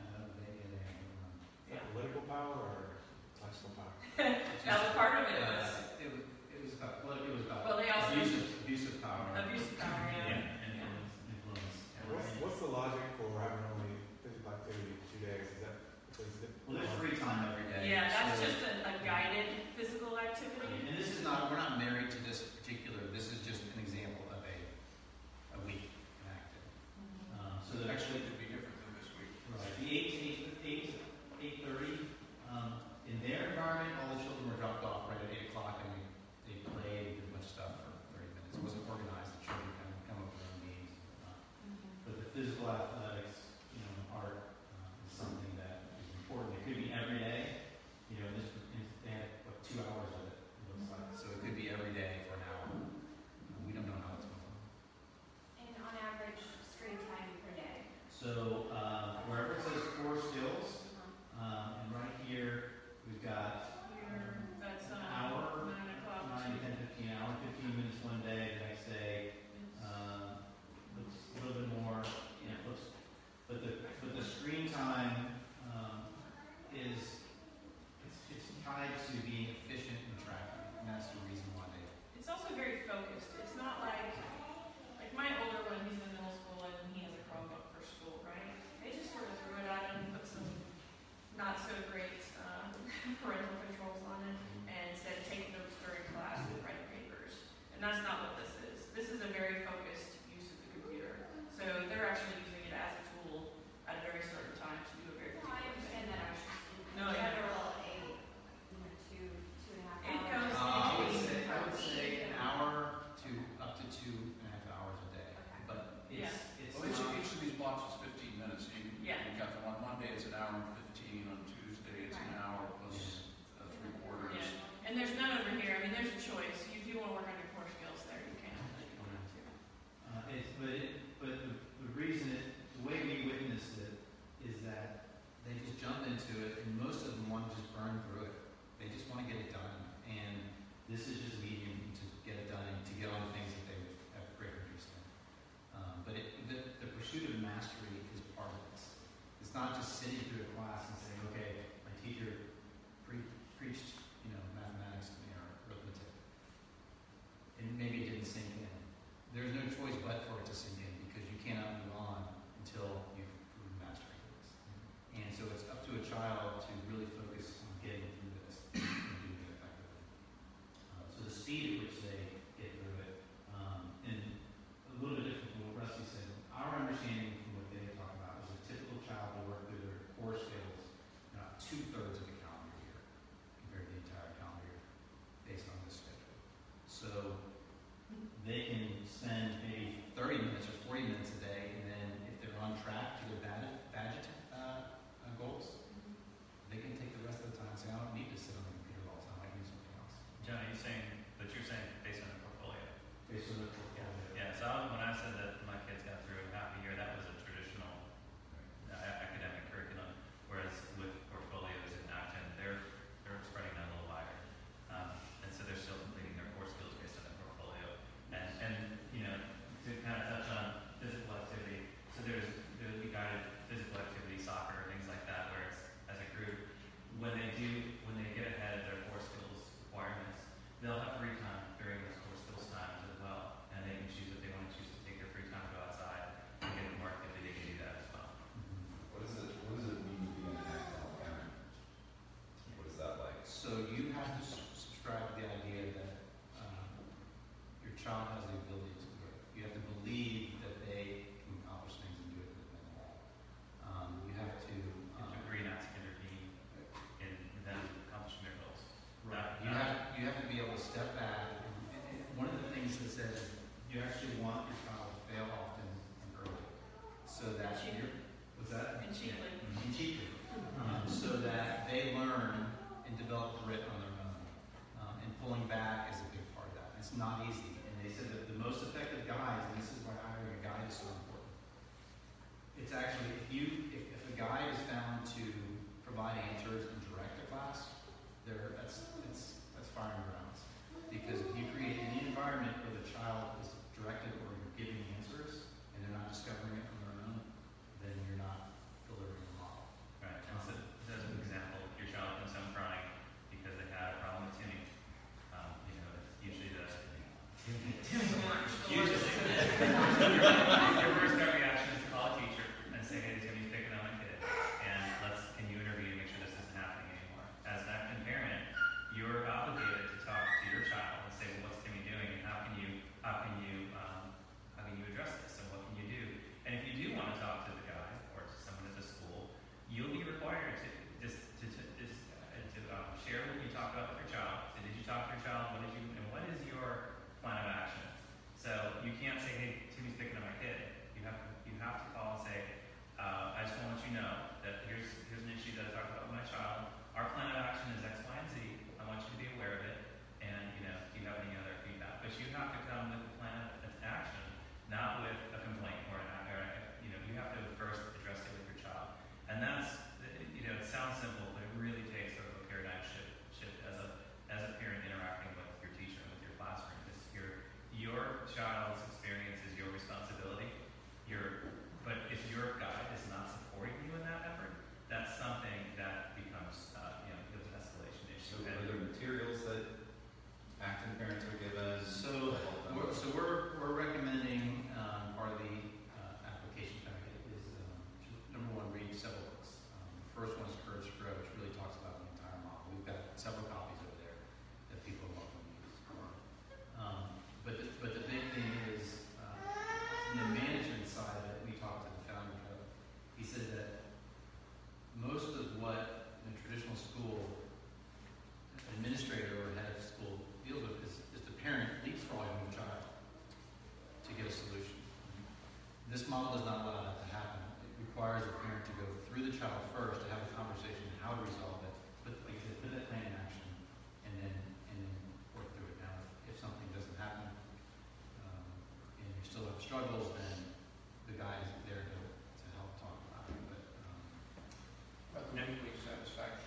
Yeah. Political power or classical power? That was part of it. It was about, well, it was about Well, they also abusive power. Abusive power, yeah. Influence. What's the logic for having only physical activity 2 days? Is that because Well, there's free time every day. Yeah, that's so- just a guided physical activity. And this is not, we're not married to this particular, this is just an example of a week in Acton. So the Next week could be different than this week. right, the 8:30, in their environment, all the children were dropped off right at 8 o'clock, and they played and did much stuff for 30 minutes. It wasn't organized, the children kind of come up with their own games and whatnot. But the physical athletics, art, is something that is important. It could be every day, they had, 2 hours of it, it looks like. So it could be every day for an hour. We don't know how it's going. And on average, screen time per day. So, wherever it says 4 skills, and right here, we've got Here, that's an hour, 9 o'clock. 9, 10, 15 hour, 15 minutes one day, the next day, looks a little bit more, but the screen time, it's tied to being efficient in tracking, and that's the reason why they. It's also very focused. It's not like my older one, he's in middle school and he has a Chromebook for school, right? They just sort of threw it at him, put some not so great parental controls on it, and said take notes during class and write papers. And that's not what this is. This is a very focused use of the computer. So they're actually using it as a tool at a very certain time to do a very No, I particular understand thing. that. I was just in No, yeah. general, 2.5 It hours. goes I would say an hour to up to 2.5 hours a day. Okay. But it's Well, each of these blocks is 15 minutes. Yeah. You've got the one Monday, it's an hour and 15. On Tuesday, it's an hour plus 3/4. Yeah. And there's none over here. I mean, there's a choice. If you want to work on your core skills there, you have to subscribe to the idea that your child has the ability to do it. You have to believe that they can accomplish things and do it with them. You have to You have to agree not to intervene in them accomplishing their goals. right. You have to be able to step back. And one of the things that says you actually want your child to fail often and early, so that you're what's that? And cheaply. And cheaply. So that they learn and develop grit on their own. And pulling back is a big part of that. It's not easy. And they said that the most effective guides, and this is why hiring a guide is so important. It's actually, if a guide is found to provide answers and direct a class, that's firing grounds. Because if you create any environment where the child is directed or you're giving answers and they're not discovering it on their own, then you're not delivering the model. Right. And so, as an example, if your child comes home crying because they had a problem with Timmy, usually the usually your first gut reaction is to call a teacher and say, hey, Timmy's picking on my kid, and can you intervene and make sure this isn't happening anymore? As an active parent, you're obligated to talk to your child and say, well, what's Timmy doing, and how can you address this, and what can you do? And if you do want to talk to the guy or to someone at the school, you'll be required to share what you talked about with your child. So did you talk to your child? What is your plan of action? So you can't say, hey, Timmy's picking on my kid. You have to call and say, I just want to let you know that here's an issue that I talked about with my child. Our plan of action is X, Y, and Z. I want you to be aware of it. And do you have any other feedback? But you have to come with a plan of action, not with a complaint or you have to first address it with your child. And that's it sounds simple, but it really takes sort of a paradigm shift as a parent interacting with your teacher and with your classroom. Because your child's experience is your responsibility. But if your guide is not supporting you in that effort, that's something that becomes an escalation issue. So are there materials that Acton parents are given? So we're recommending part of the application packet is number one, read several books. The first one is Courage to Grow, which really talks about the entire model. We've got several copies over there that people are welcome to use. But the big thing is from the management side of it, we talked to the founder of it. He said that most of what in a traditional school administrator or head of school deals with is the parent leapfrogging the child to get a solution. This model does not allow that to happen. It requires a parent to go through the child first to have a conversation on how to resolve it, put that plan in action, and then work through it. Now, if something doesn't happen and you still have struggles, then the guy is there to help talk about it. But the weekly satisfaction.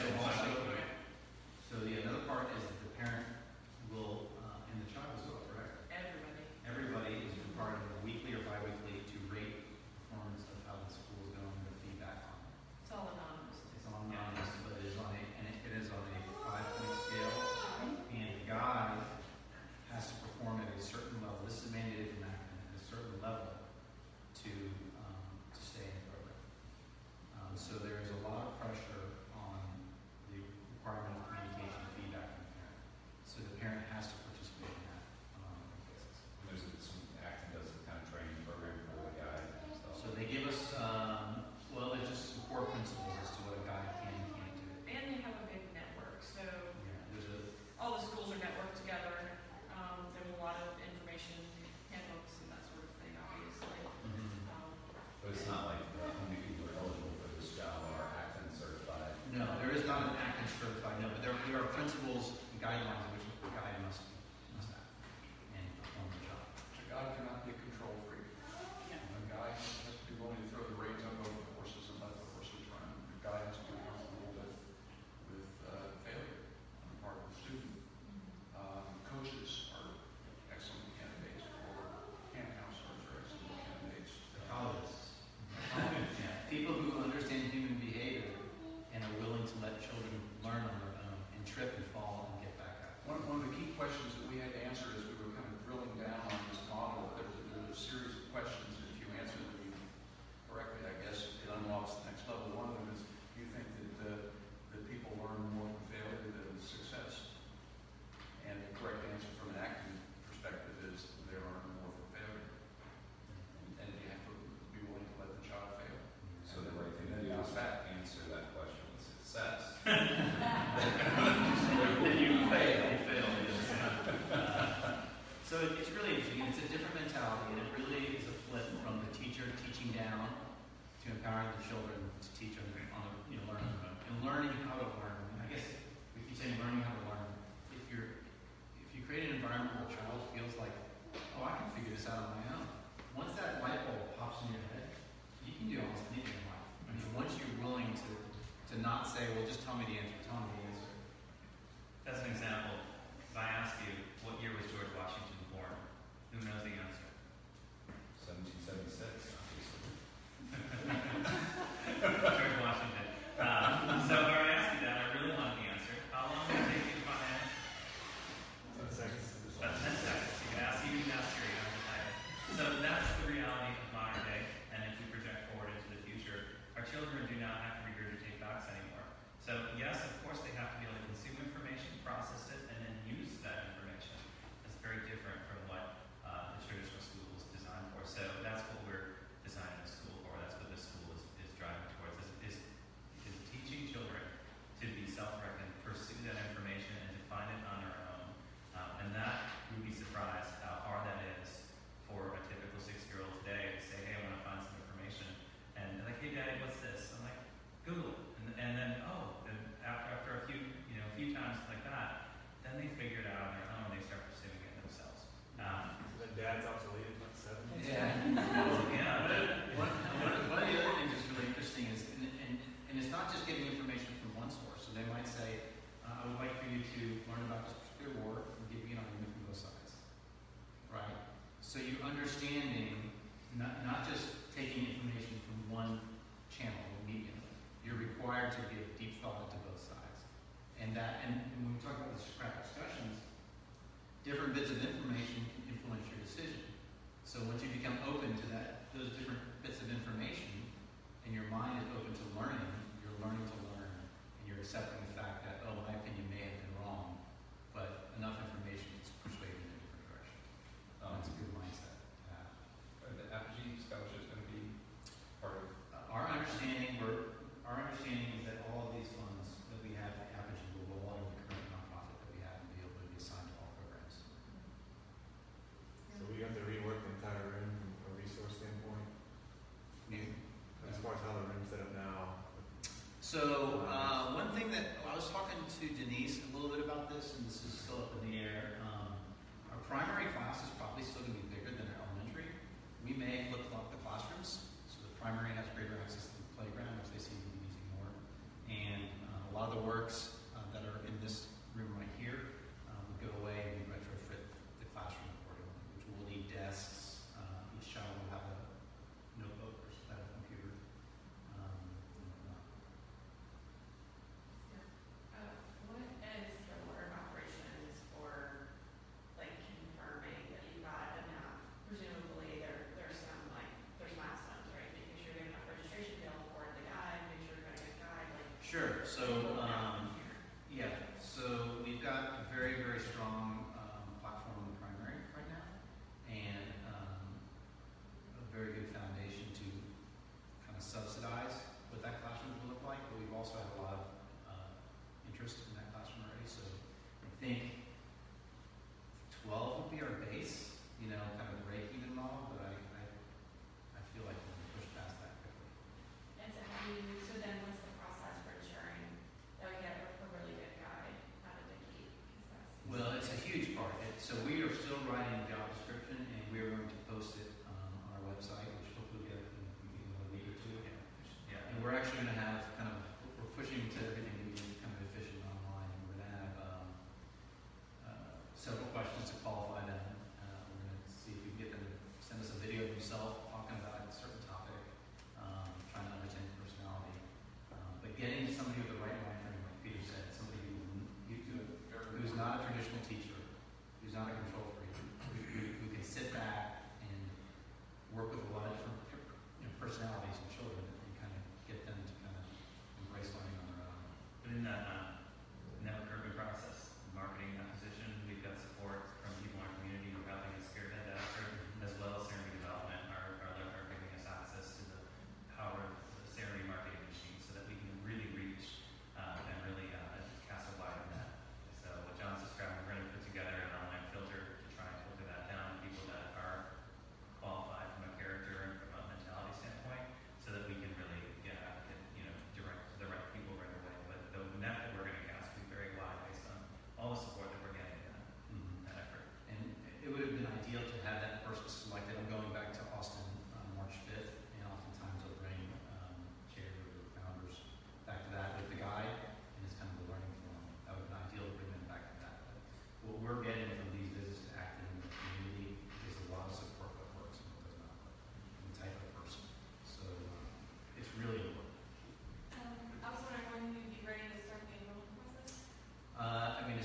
So another part is that the parent will, and the child as well, correct? Everybody is required weekly or bi-weekly to rate the performance of how the school is going with feedback on it. It's all anonymous. It's all anonymous, but it is on a 5-point scale, and the guide has to perform at a certain level. This is mandated from Acton at a certain level to stay in the program. So there is a lot of pressure on the requirement of communication and feedback from the parent. So the parent has to participate in that on an ongoing basis. There's some Acton does some kind of training program for the guide and stuff. So they give us, there's just some core principles as to what a guide can and can't do. And they have a big network, so There's all the schools are networked together. There's a lot of information, handbooks, and that sort of thing, obviously. But it's not like how many people are eligible for this job are Acton certified. no, there is not an Acton certified, no, but there are principles and guidelines in which the guide must have and perform the job. The guy cannot be a control freak. A guy has to be willing to throw the reins up over the horses and let the horses run. The guy has to be comfortable with failure on the part of the student. Coaches are excellent candidates for camp counselors are excellent candidates. Psychologists. People who understand human behavior and are willing to let children learn on their own and trip and fall and get back up. One of the key questions that we had to answer as we were kind of drilling down on this model, there was a series of questions, and if you answer them correctly, I guess it unlocks the next level. One of them is, do you think that people learn more from failure than success? to empowering the children to teach on the learning mode and learning how to learn. And I guess if you say learning how to learn, if you create an environment where a child feels like, oh, I can figure this out on my own. Once that light bulb pops in your head, you can do almost anything in life. I mean, once you're willing to not say, well, just tell me the answer, tell me the answer. As an example, if I ask you, what year was George Washington born? Who knows the answer? 1776, obviously. George Washington. So if I were to ask you that, I really want the answer. How long did it take you to find that? 10 seconds. About 10 seconds. You can ask Siri, So that's the reality of modern day, and if we project forward into the future, our children do not have to regurgitate facts anymore. So yes, of course they have to be able to consume information, process it, and then use that information. That's very different from what the traditional school is designed for. So that's what we're designing the school for. That's what this school is driving towards, is teaching children to be self-reckoned, pursue that information, and to find it on their own. And that, you'd be surprised how hard that is for a typical 6-year-old today to say, hey, I want to find some information. And they're like, hey, Daddy, what's this? I'm like, Google it. And then, and after a few times like that, then they figure it out on their own and they start pursuing it themselves. So then dad's obsolete at like 7? One of the other things that's really interesting is, and it's not just getting information from one source. So they might say, I would like for you to learn about this particular war and give me an argument from both sides. Right? So you're understanding, not just taking information from one channel or medium. You're required to give deep thought into both sides. And when we talk about the Socratic discussions, different bits of information can influence your decision. So once you become open to those different bits of information, and your mind is open to learning, you're learning to learn, and you're accepting the fact that, oh, my opinion may have been wrong, but enough information is persuading in a different direction. That's a good mindset to have. Are the Apogee scholarships going to be part of? Our understanding is that all of these funds that we have at Acton will roll out of the current nonprofit that we have and be able to be assigned to all programs. So we have to rework the entire room from a resource standpoint. As far as how the room's set up now. So one thing that I was talking to Denise a little bit about this, and this is still up in the air. Our primary class is probably still going to be bigger than our elementary. We may flip-flop the classrooms, so the primary has greater access to the playground, which they seem to be using more. And a lot of the works that are in this room right here would go away and we retrofit the classroom accordingly, which will need desks. Each child will have a notebook or have a computer. What is the order of operations for, like, confirming that you've got enough? Presumably, there's milestones, right? Making sure you have enough registration to be able to forward the guide, make sure you're going to get a guide, like. Sure. So, so we've got a very, very strong platform in the primary right now, and a very good foundation to kind of subsidize what that classroom will look like. But we've also had a lot of interest in that classroom already. So I think 12 would be our base, kind of break-even model. But I feel like we can push past that quickly. And so then what's the process for ensuring that we get a really good guide out of the gate? Well, it's a huge part. So we are still writing a job description, and we are going to post it on our website, which hopefully we'll get in a week or two. Yeah. And we're actually going to have we're pushing to everything to be kind of efficient online. And we're going to have several questions to qualify them. We're going to see if we can get them to send us a video of themselves talking about a certain topic, trying to understand personality. But getting somebody with the right mind frame, like Peter said, somebody who's not a traditional teacher, who's not a control freak, who can sit back and work with a lot of different personalities and children and kind of get them to kind of embrace learning on their own. But in that recruitment process, marketing acquisition, we've got support from people in our community who are helping us spearhead that effort, as well as Serenity Development are giving us access to the power of the Serenity marketing machine so that we can really reach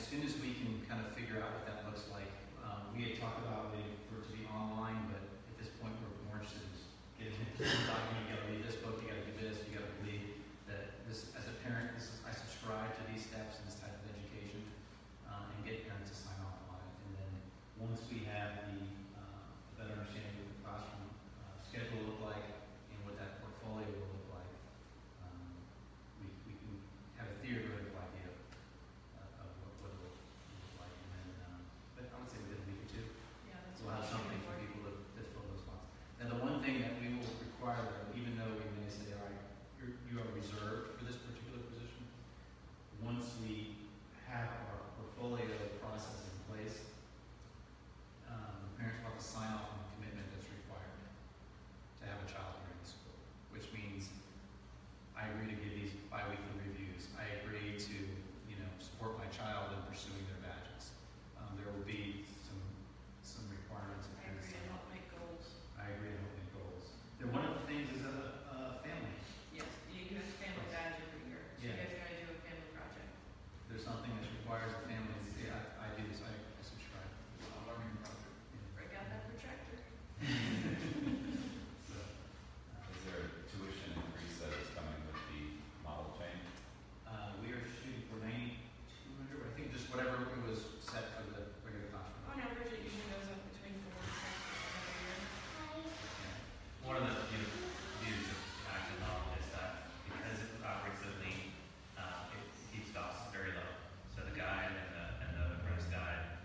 soon as we can kind of figure out what that looks like, we had talked about waiting for it to be online, but at this point we're more interested in just getting it. You got to read this book, you got to do this, you got to believe that this, as a parent, I subscribe to these steps and this type of education, and get parents to sign off on it. And then once we have the better understanding of what the classroom schedule will look like and what that portfolio will look like, we can have a theoretical idea of what it will look like. And then, but I would say within a week or two, Yeah, that's we'll what have I'm something shooting for for. people to fill those spots. Now, the one thing that we will require, though, even though we may say, all right, you are reserved for this particular position, once we have our portfolio process in place, the parents will have to sign off on the commitment that's required to have a child here in the school, which means I agree to give these bi-weekly reviews. I agree to, support my child in pursuing their badges. There will be some requirements. I agree to help make goals. I agree to help make goals. Then one of the things is a family. Yes, you have family badge every year, so you Yeah. guys gotta do a family project. If there's something that requires a family, I do this, I subscribe. Learning project. Break out that protractor. So, Is there a tuition increase that is coming with the model change? we are shooting for 9,200, I think just whatever it was set for the regular classroom. On average, it usually goes up between 4 and 6% every year. One of the views of Acton model is that because it operates so lean, it keeps costs very low. So the guide and the apprentice guide,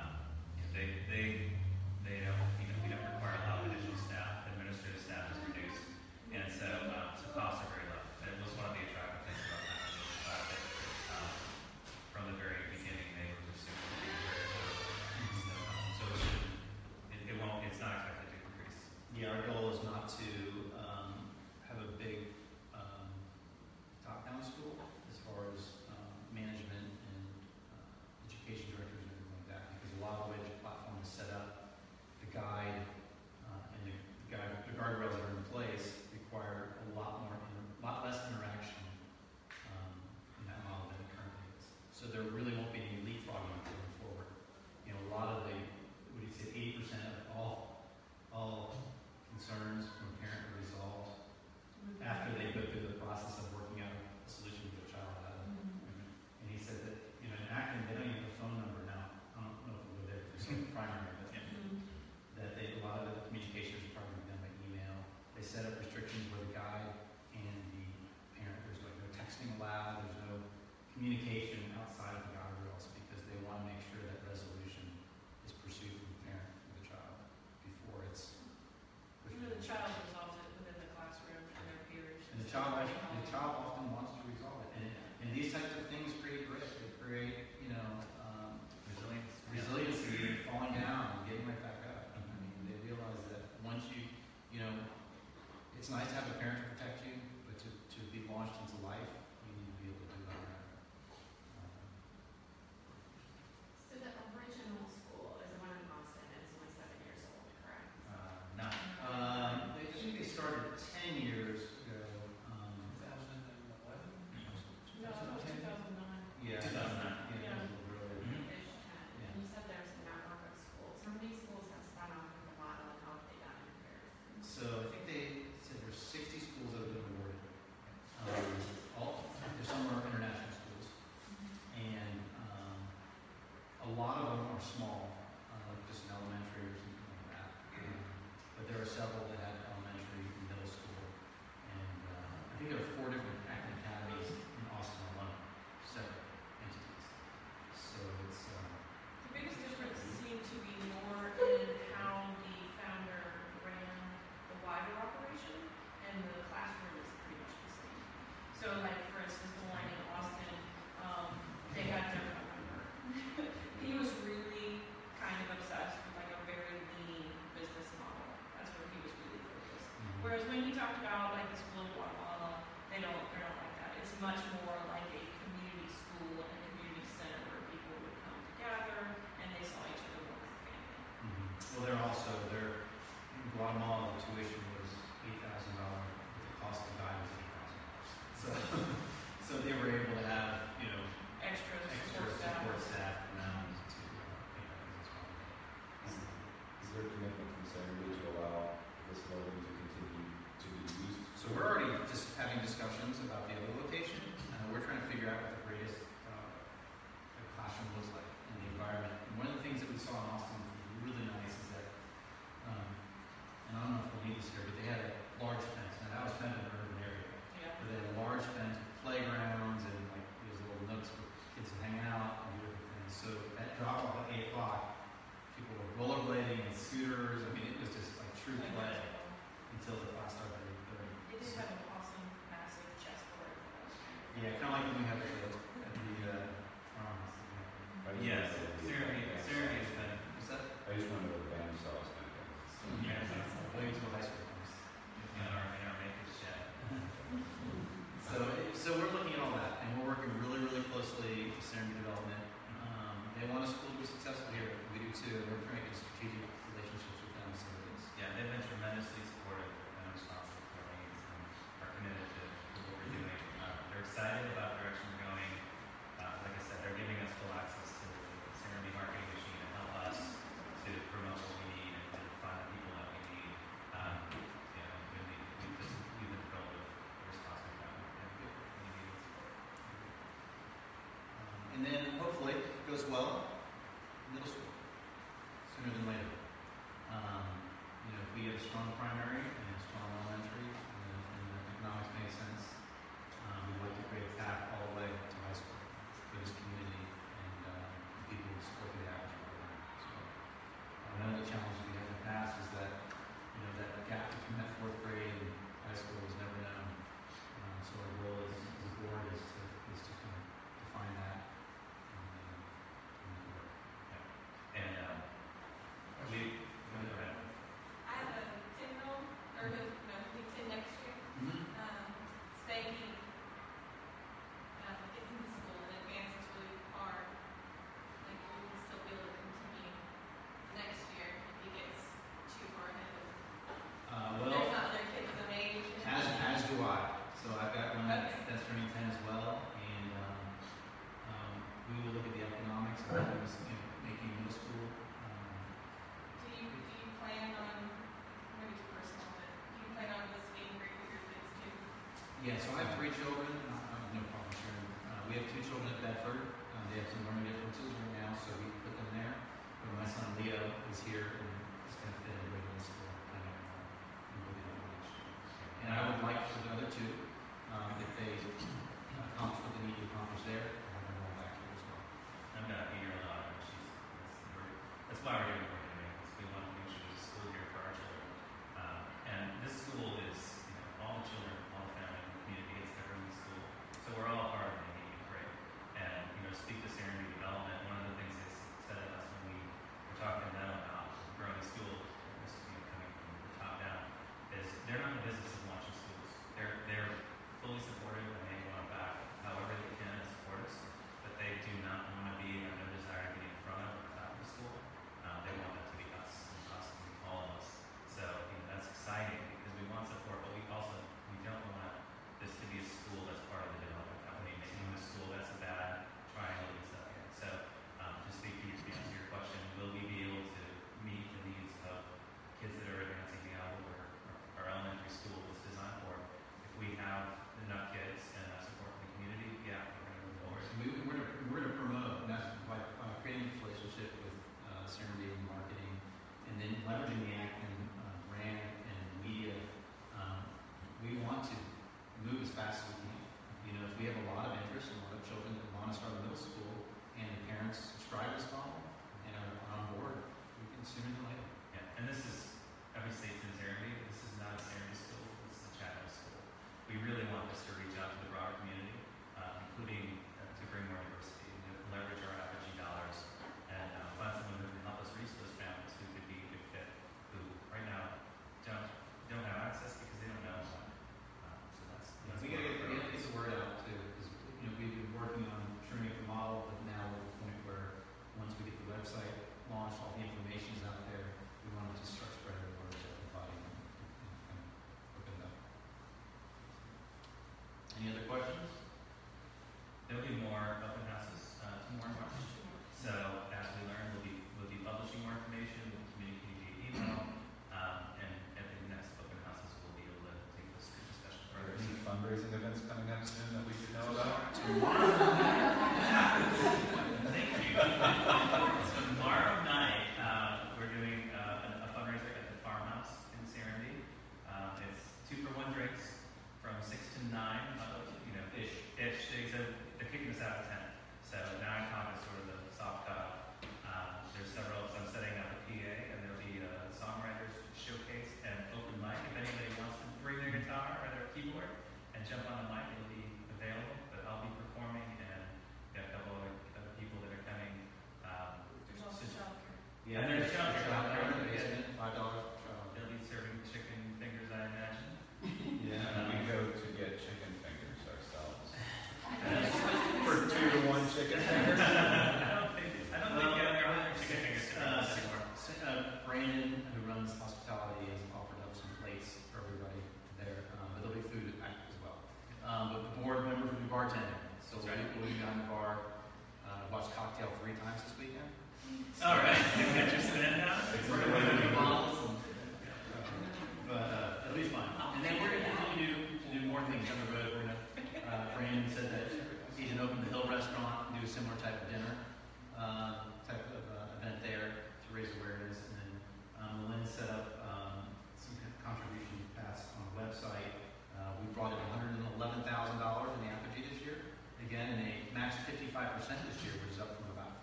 they don't, we don't require a lot of additional staff. Administrative staff is reduced, and so costs are very low. And it was one of the attractive things about Acton is the fact that from the very beginning they were pursuing to be very affordable. So it won't. It's not expected to increase. Yeah, our goal is not to have a big top-down school as far as management and education directors and everything like that, because a lot of the way the platform is set up, the guide and the guardrails that are in place require a lot less interaction in that model than it currently is. So there really won't be any leapfrogging going forward. A lot of the, what do you say, 80% of all concerns from a parent are resolved after they go through the process of working out a solution with their child. And he said that, in Acton, they don't even have a phone number now. I don't know if we go there, there's some primary, but that a lot of the communication is probably done by email. They set up restrictions where the guide and the parent, there's like no texting allowed, there's no communication outside of the guardrails, because they want to make sure that resolution is pursued from the parent to the child before it's pushed. The child resolves it within the classroom and their peers. And the child often wants to resolve it. And these types of things create risk. They create, resiliency, and falling down and getting right back up. I mean, they realize that once it's nice to have a parent to protect you, but to be launched into life, you need to be able to do that. So the original school is the one in Boston, and it's only 7 years old, correct? No. I think they started 10 years ago. 2011? No, it was 2009. Yeah. 2009. Yeah. It was a little earlier. Ish 10. Yeah. And you said there's a network of schools. How many schools have spun off from the model, and how have they done in comparison? So I think they said there's 60 schools that have been awarded. There's some are international schools, and a lot of them are small, like just an elementary or something like that. But there are several that have elementary and middle school, and I think there are 4 different Acton academies in Austin alone, separate entities. So it's The biggest difference seemed to be more in how the founder ran the wider operation, and the classroom is pretty much the same. So, like, for instance, the one in Austin, they had their phone number. He was really kind of obsessed with, like, a very lean business model. That's where he was really focused. Whereas when he talked about, like, the school in Guatemala, they're not like that. It's much more like a community school and a community center where people would come together and they saw each other more as a family. Well, in Guatemala, the tuition was $8,000, but the cost of the guide was $8,000. So they were able to have, Extra extra support staff. support staff And then hopefully, if it goes well, middle school, sooner than later. If we have a strong primary and a strong elementary, and the economics makes sense, we'd like to create a path all the way to high school for this community and people who support the average program. So, one of the challenges we have in the past is that, that gap between that fourth grade and high school is never known. So our goal as a board is to kind of define that. And we go ahead. I have a 10-year-old, or he'll be 10 next year. Say he gets into school and advances really far, like we will still be able to continue next year if he gets too far ahead of there's not other kids of age. As do I. So I've got one that's turning 10 as well, and we will look at the economics of making middle school. Do you plan on, maybe too personal, but do you plan on this being great for your kids too? Yeah, so I have 3 children. I have no problem sharing. We have 2 children at Bedford. They have some learning differences right now, so we put them there. But my son Leo is here and is going to fit in with middle school. And I would like for the other 2, if they accomplish what they need to accomplish there, to have them all back here as well. I've got an 8-year-old daughter, and that's why we're doing what we're doing. We want to make sure there's a school here for our children. And this school is, all the children, all the family, the community gets to in the school. So we're all part of the community, right? And, speak to Serenity Development, one of the things they said to us when we were talking to them about growing the school, this is coming from the top down, is they're not in the business of launching schools. They're fully supportive and they want to back however they can and support us, but they do not want to be, and have no desire to be in front of or top of the school. They want that to be us, and all of us. So that's exciting because we want support, but we don't want this to be a school that's part of the development company making a school that's a bad triangle and stuff here. So to speak to your question, will we be able to meet the needs of kids that are advancing beyond what our elementary school was designed for? If we have enough kids and enough support from the community, yeah, we're going to move forward. We're going to promote, and that's by creating this relationship with Serenity and marketing, and then leveraging the Acton brand and media. We want to move as fast as we can. If we have a lot of interest and a lot of children that want to start a middle school, and the parents subscribe to this model and are on board, we can sooner than later. Yeah, and this is every state's in Serenity. This is not a Serenity school. This is a Chatham school. We really want this to reach out to the broader community, including to bring more diversity, to leverage our average dollars, and find someone who can help us reach those families who could be a good fit, who right now don't have access because they don't know. So that's We got to get the word out too, because we've been working on trimming the model, but now we're at the point where once we get the website launched, all the information is out there. We want to just start spreading the word to everybody and open it up. Any other questions? There'll be more open houses tomorrow in March. So as we learn, we'll be publishing more information. We'll communicate via email, and at the next open houses, we'll be able to take this discussion Are there further. any fundraising events coming up soon that we should know about? Tomorrow. Thank you. So tomorrow night, we're doing a fundraiser at the farmhouse in Serenity. It's 2-for-1 drinks from 6 to 9. Ish. They're kicking us out at 10. So 9 o'clock is sort of the soft cutoff. There's several. So I'm setting up a PA, and there'll be a songwriters showcase and open mic. If anybody wants to bring their guitar or their keyboard and jump on the mic, it'll be available. But I'll be performing, and we've got a couple other people that are coming. There's also childcare. Yeah, And there's childcare out there. in the basement, $5 per child. They'll be serving chicken fingers, I imagine. Yeah, we go to get chicken fingers ourselves. For 2-to-1 chicken fingers. I don't think they're offering chicken fingers anymore. Brandon, who runs hospitality, has offered up some plates for everybody there, but there'll be food as well. But the board members will be bartending, so we'll be behind the bar. Watch Cocktail 3 times this weekend. All right, get your spin now. We're going to do bottles, but it'll be fun. And then we're going to continue to do more things on the road. We're going to, Brandon said that he's going to open the Hill Restaurant and do a similar type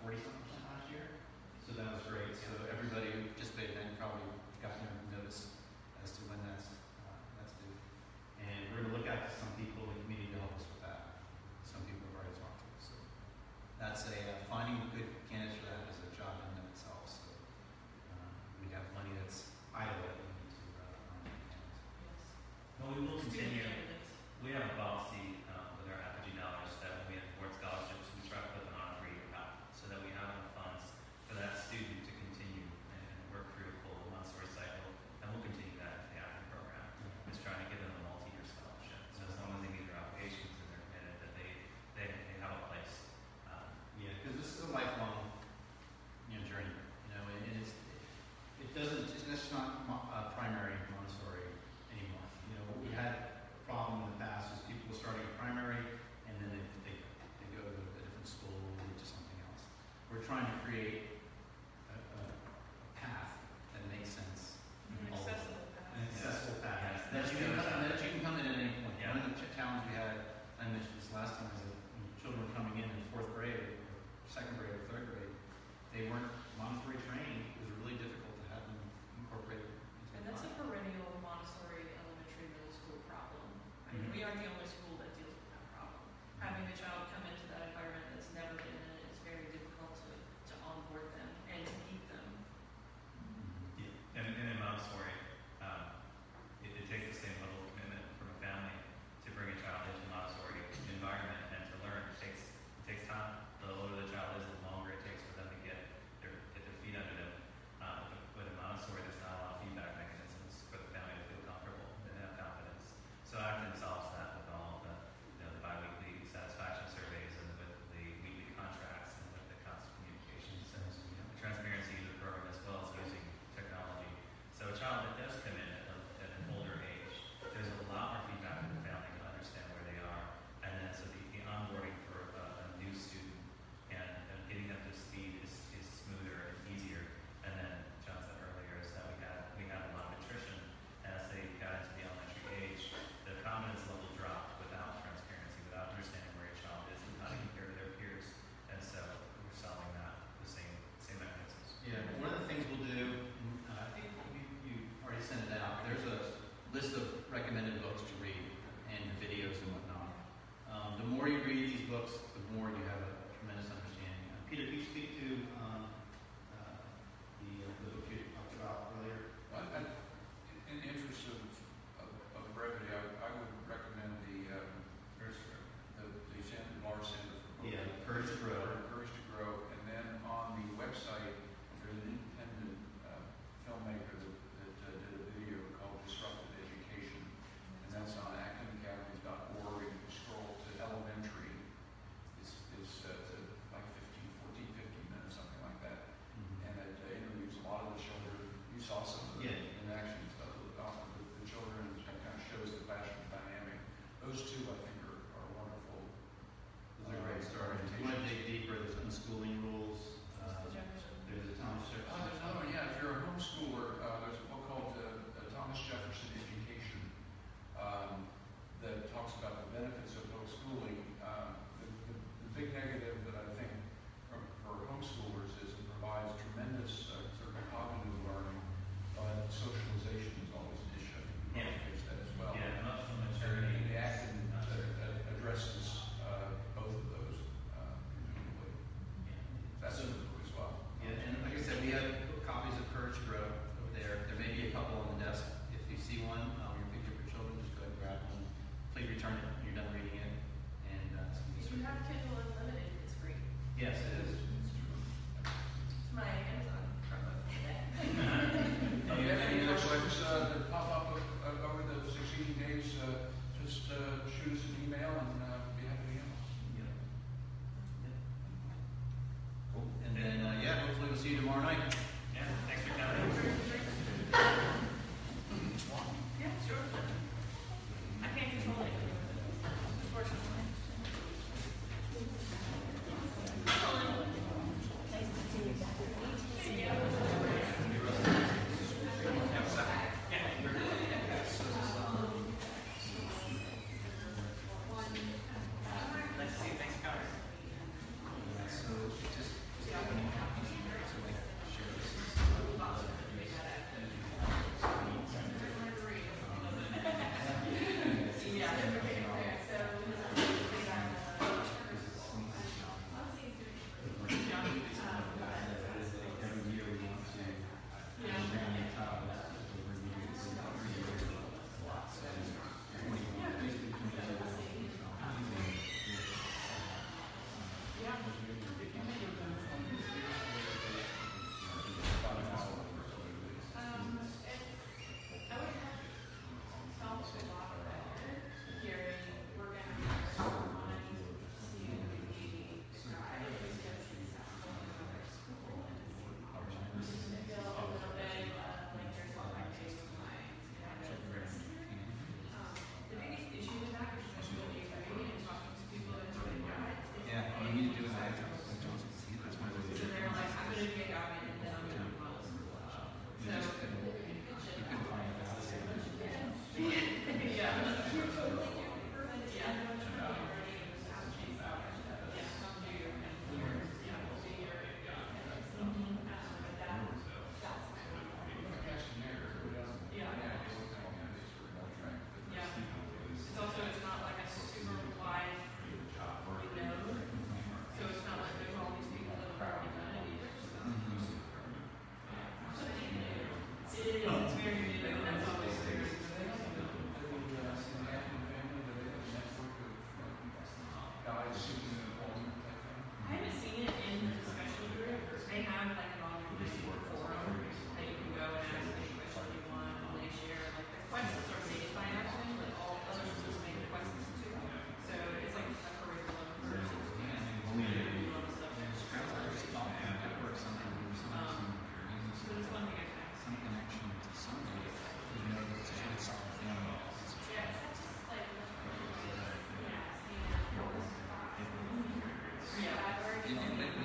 40-something% last year. So that was great. So everybody who participated then probably got their notice as to when that's due. And we're going to look out to some people in the community to help us with that. Some people have already talked to us. So that's finding good candidates for that is a job in and of itself. So we have money that's idle that we need to find candidates. Well, we will Student continue. candidates. We have a policy with our Apogee dollars that when we award scholarships, we try to put them on a 3-year path so that we have enough funds for that student to continue and work through a full one-source cycle. And we'll continue that in the Acton program. Just trying to give them a multi-year scholarship. So as long as they meet their obligations and they're committed, that they have a place. Yeah, because this is a lifelong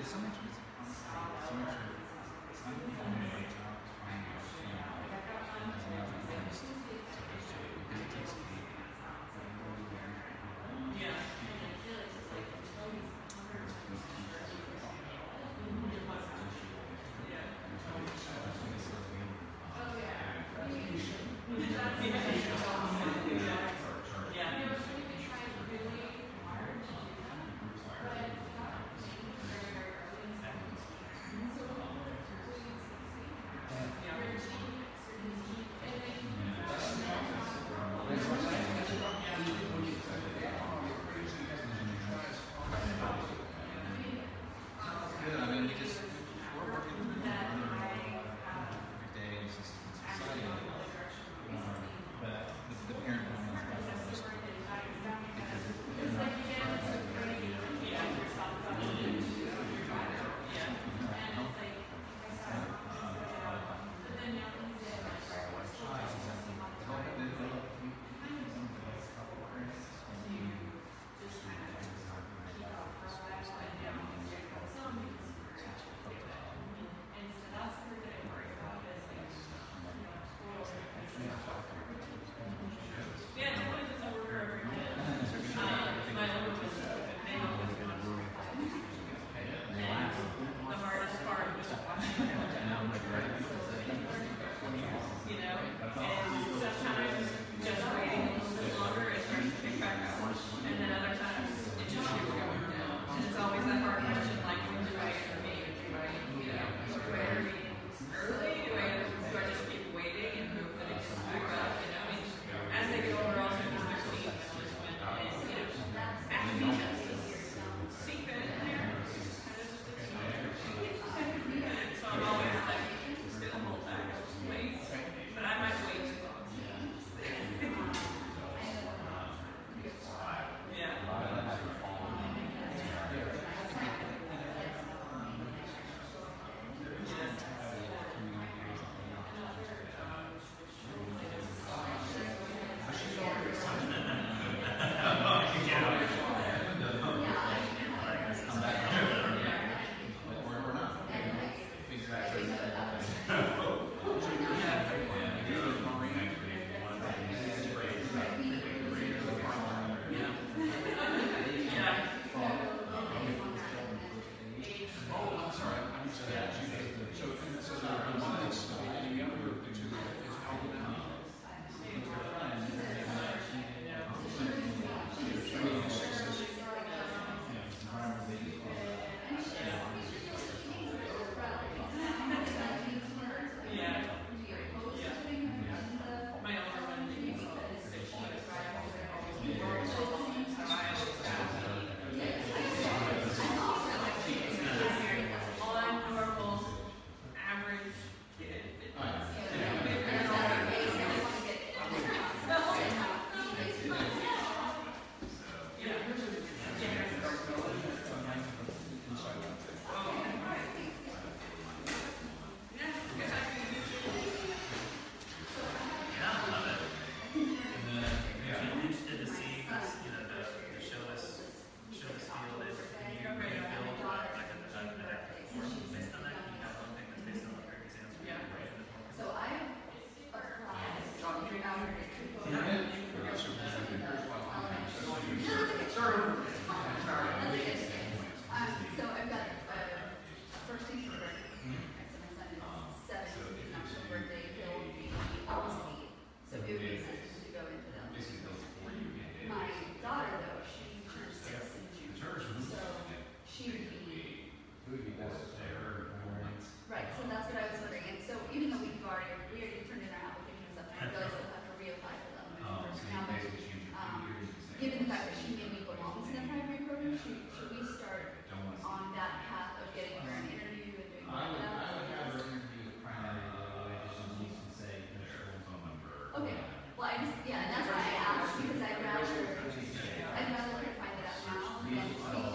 Well, I just, yeah, and that's why I asked, because I'd rather her find it out now than